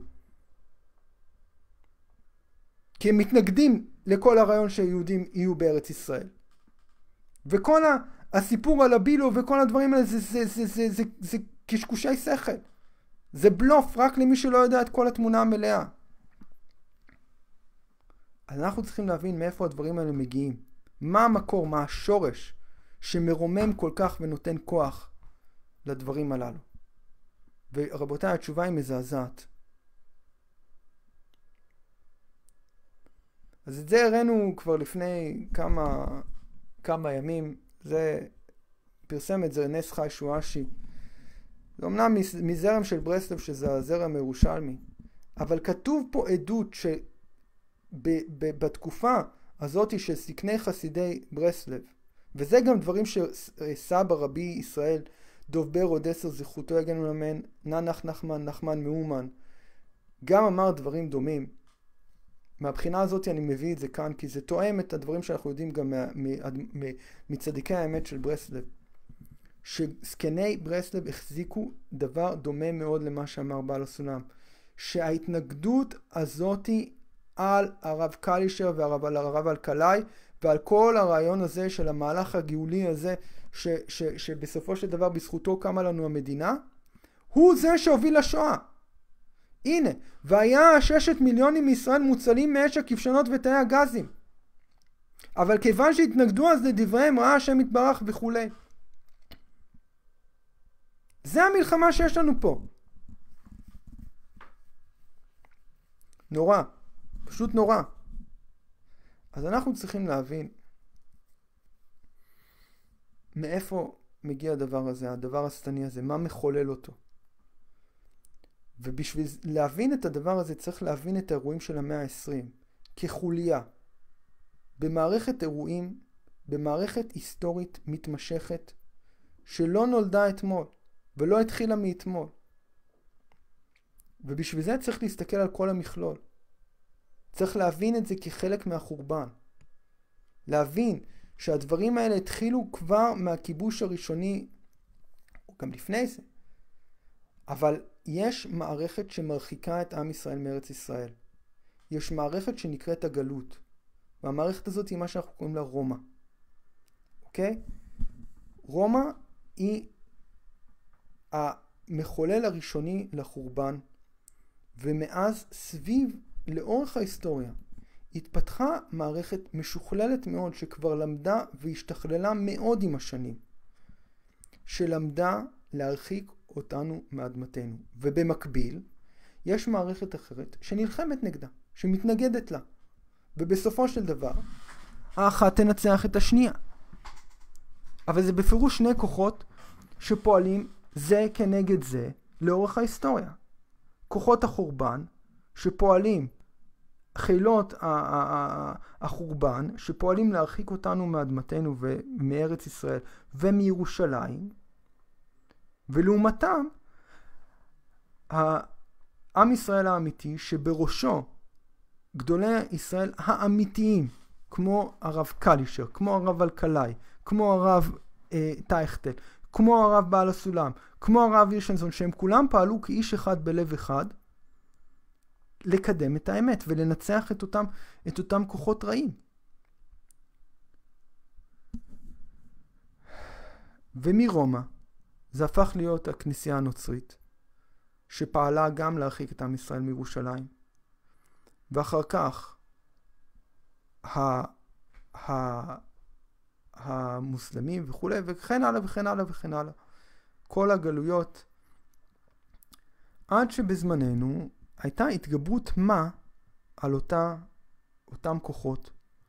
כי הם מתנגדים לכל הרעיון שיהודים יהיו בארץ ישראל. וכל הסיפור על הבילו וכל הדברים האלה זה קשקושי שכל. זה בלוף רק למי שלא יודע את כל התמונה המלאה. אז אנחנו צריכים להבין מאיפה הדברים האלה מגיעים. מה המקור, מה השורש שמרומם כל כך ונותן כוח לדברים הללו. ורבותיי, התשובה היא מזעזעת. אז את זה הראינו כבר לפני כמה ימים. זה פרסם את זה נס חי שואשי. זה אמנם מזרם של ברסלב, שזה הזרם הירושלמי, אבל כתוב פה עדות שבתקופה הזאת של סקני חסידי ברסלב, וזה גם דברים שסבא רבי ישראל דוב בר עוד 10 זכותו יגנו למן, נח נחמן מאומן, גם אמר דברים דומים. מהבחינה הזאת אני מביא את זה כאן, כי זה תואם את הדברים שאנחנו יודעים גם מצדיקי האמת של ברסלב. שסקני ברסלב החזיקו דבר דומה מאוד למה שאמר בעל הסולם. שההתנגדות הזאת על הרב קלישר ועל הרב אלקלעי, ועל כל הרעיון הזה של המהלך הגאולי הזה, שבסופו של דבר בזכותו קמה לנו המדינה, הוא זה שהוביל לשואה. הנה, והיה 6 מיליונים מישראל מוצלים מאש הכבשנות ותאי הגזים. אבל כיוון שהתנגדו אז לדבריהם, ראה השם יתברך וכולי. זה המלחמה שיש לנו פה. נורא. פשוט נורא. אז אנחנו צריכים להבין מאיפה מגיע הדבר הזה, הדבר השטני הזה, מה מחולל אותו. ובשביל להבין את הדבר הזה צריך להבין את האירועים של המאה ה-20 כחוליה במערכת אירועים, במערכת היסטורית מתמשכת שלא נולדה אתמול ולא התחילה מאתמול. ובשביל זה צריך להסתכל על כל המכלול. צריך להבין את זה כחלק מהחורבן. להבין שהדברים האלה התחילו כבר מהכיבוש הראשוני, או גם לפני זה. אבל יש מערכת שמרחיקה את עם ישראל מארץ ישראל. יש מערכת שנקראת הגלות. והמערכת הזאת היא מה שאנחנו קוראים לה רומא. אוקיי? רומא היא המחולל הראשוני לחורבן, ומאז סביב לאורך ההיסטוריה התפתחה מערכת משוכללת מאוד שכבר למדה והשתכללה מאוד עם השנים, שלמדה להרחיק אותנו מאדמתנו. ובמקביל יש מערכת אחרת שנלחמת נגדה, שמתנגדת לה, ובסופו של דבר האחת תנצח את השנייה. אבל זה בפירוש שני כוחות שפועלים זה כנגד זה לאורך ההיסטוריה. כוחות החורבן שפועלים, חילות החורבן שפועלים להרחיק אותנו מאדמתנו ומארץ ישראל ומירושלים, ולעומתם העם ישראל האמיתי שבראשו גדולי ישראל האמיתיים, כמו הרב קלישר, כמו הרב אלקלעי, כמו הרב טייכטל, כמו הרב בעל הסולם, כמו הרב הירשנזון, שהם כולם פעלו כאיש אחד בלב אחד לקדם את האמת ולנצח את אותם כוחות רעים. ומרומא זה הפך להיות הכנסייה הנוצרית שפעלה גם להרחיק את עם ישראל מירושלים, ואחר כך המוסלמים וכו', וכן הלאה וכן הלאה וכן הלאה. כל הגלויות, עד שבזמננו הייתה התגברות מה על אותם כוחות,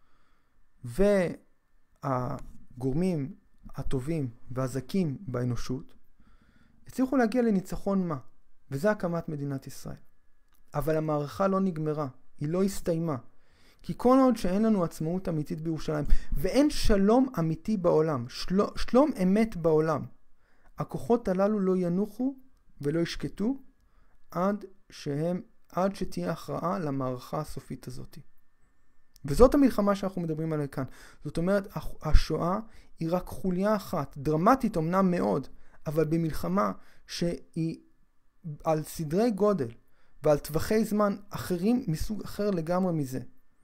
והגורמים הטובים והזקים באנושות הצליחו להגיע לניצחון מה, וזה הקמת מדינת ישראל. אבל המערכה לא נגמרה, היא לא הסתיימה. כי כל עוד שאין לנו עצמאות אמיתית בירושלים, ואין שלום אמיתי בעולם, שלום אמת בעולם, הכוחות הללו לא ינוחו ולא ישקטו עד שתהיה הכרעה למערכה הסופית הזאת. וזאת המלחמה שאנחנו מדברים עליה כאן. זאת אומרת, השואה היא רק חוליה אחת, דרמטית אמנם מאוד, אבל במלחמה שהיא על סדרי גודל ועל טווחי זמן אחרים מסוג אחר לגמרי מזה.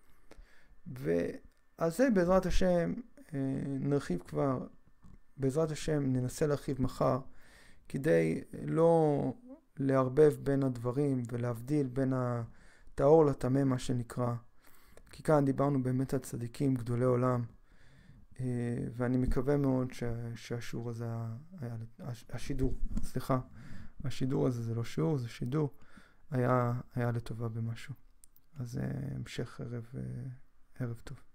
ועל זה בעזרת השם נרחיב כבר, בעזרת השם ננסה להרחיב מחר, כדי לא לערבב בין הדברים ולהבדיל בין הטהור לטמא מה שנקרא. כי כאן דיברנו באמת על צדיקים גדולי עולם, ואני מקווה מאוד שהשיעור הזה השידור הזה זה לא שיעור, זה שידור, היה לטובה במשהו. אז המשך ערב טוב.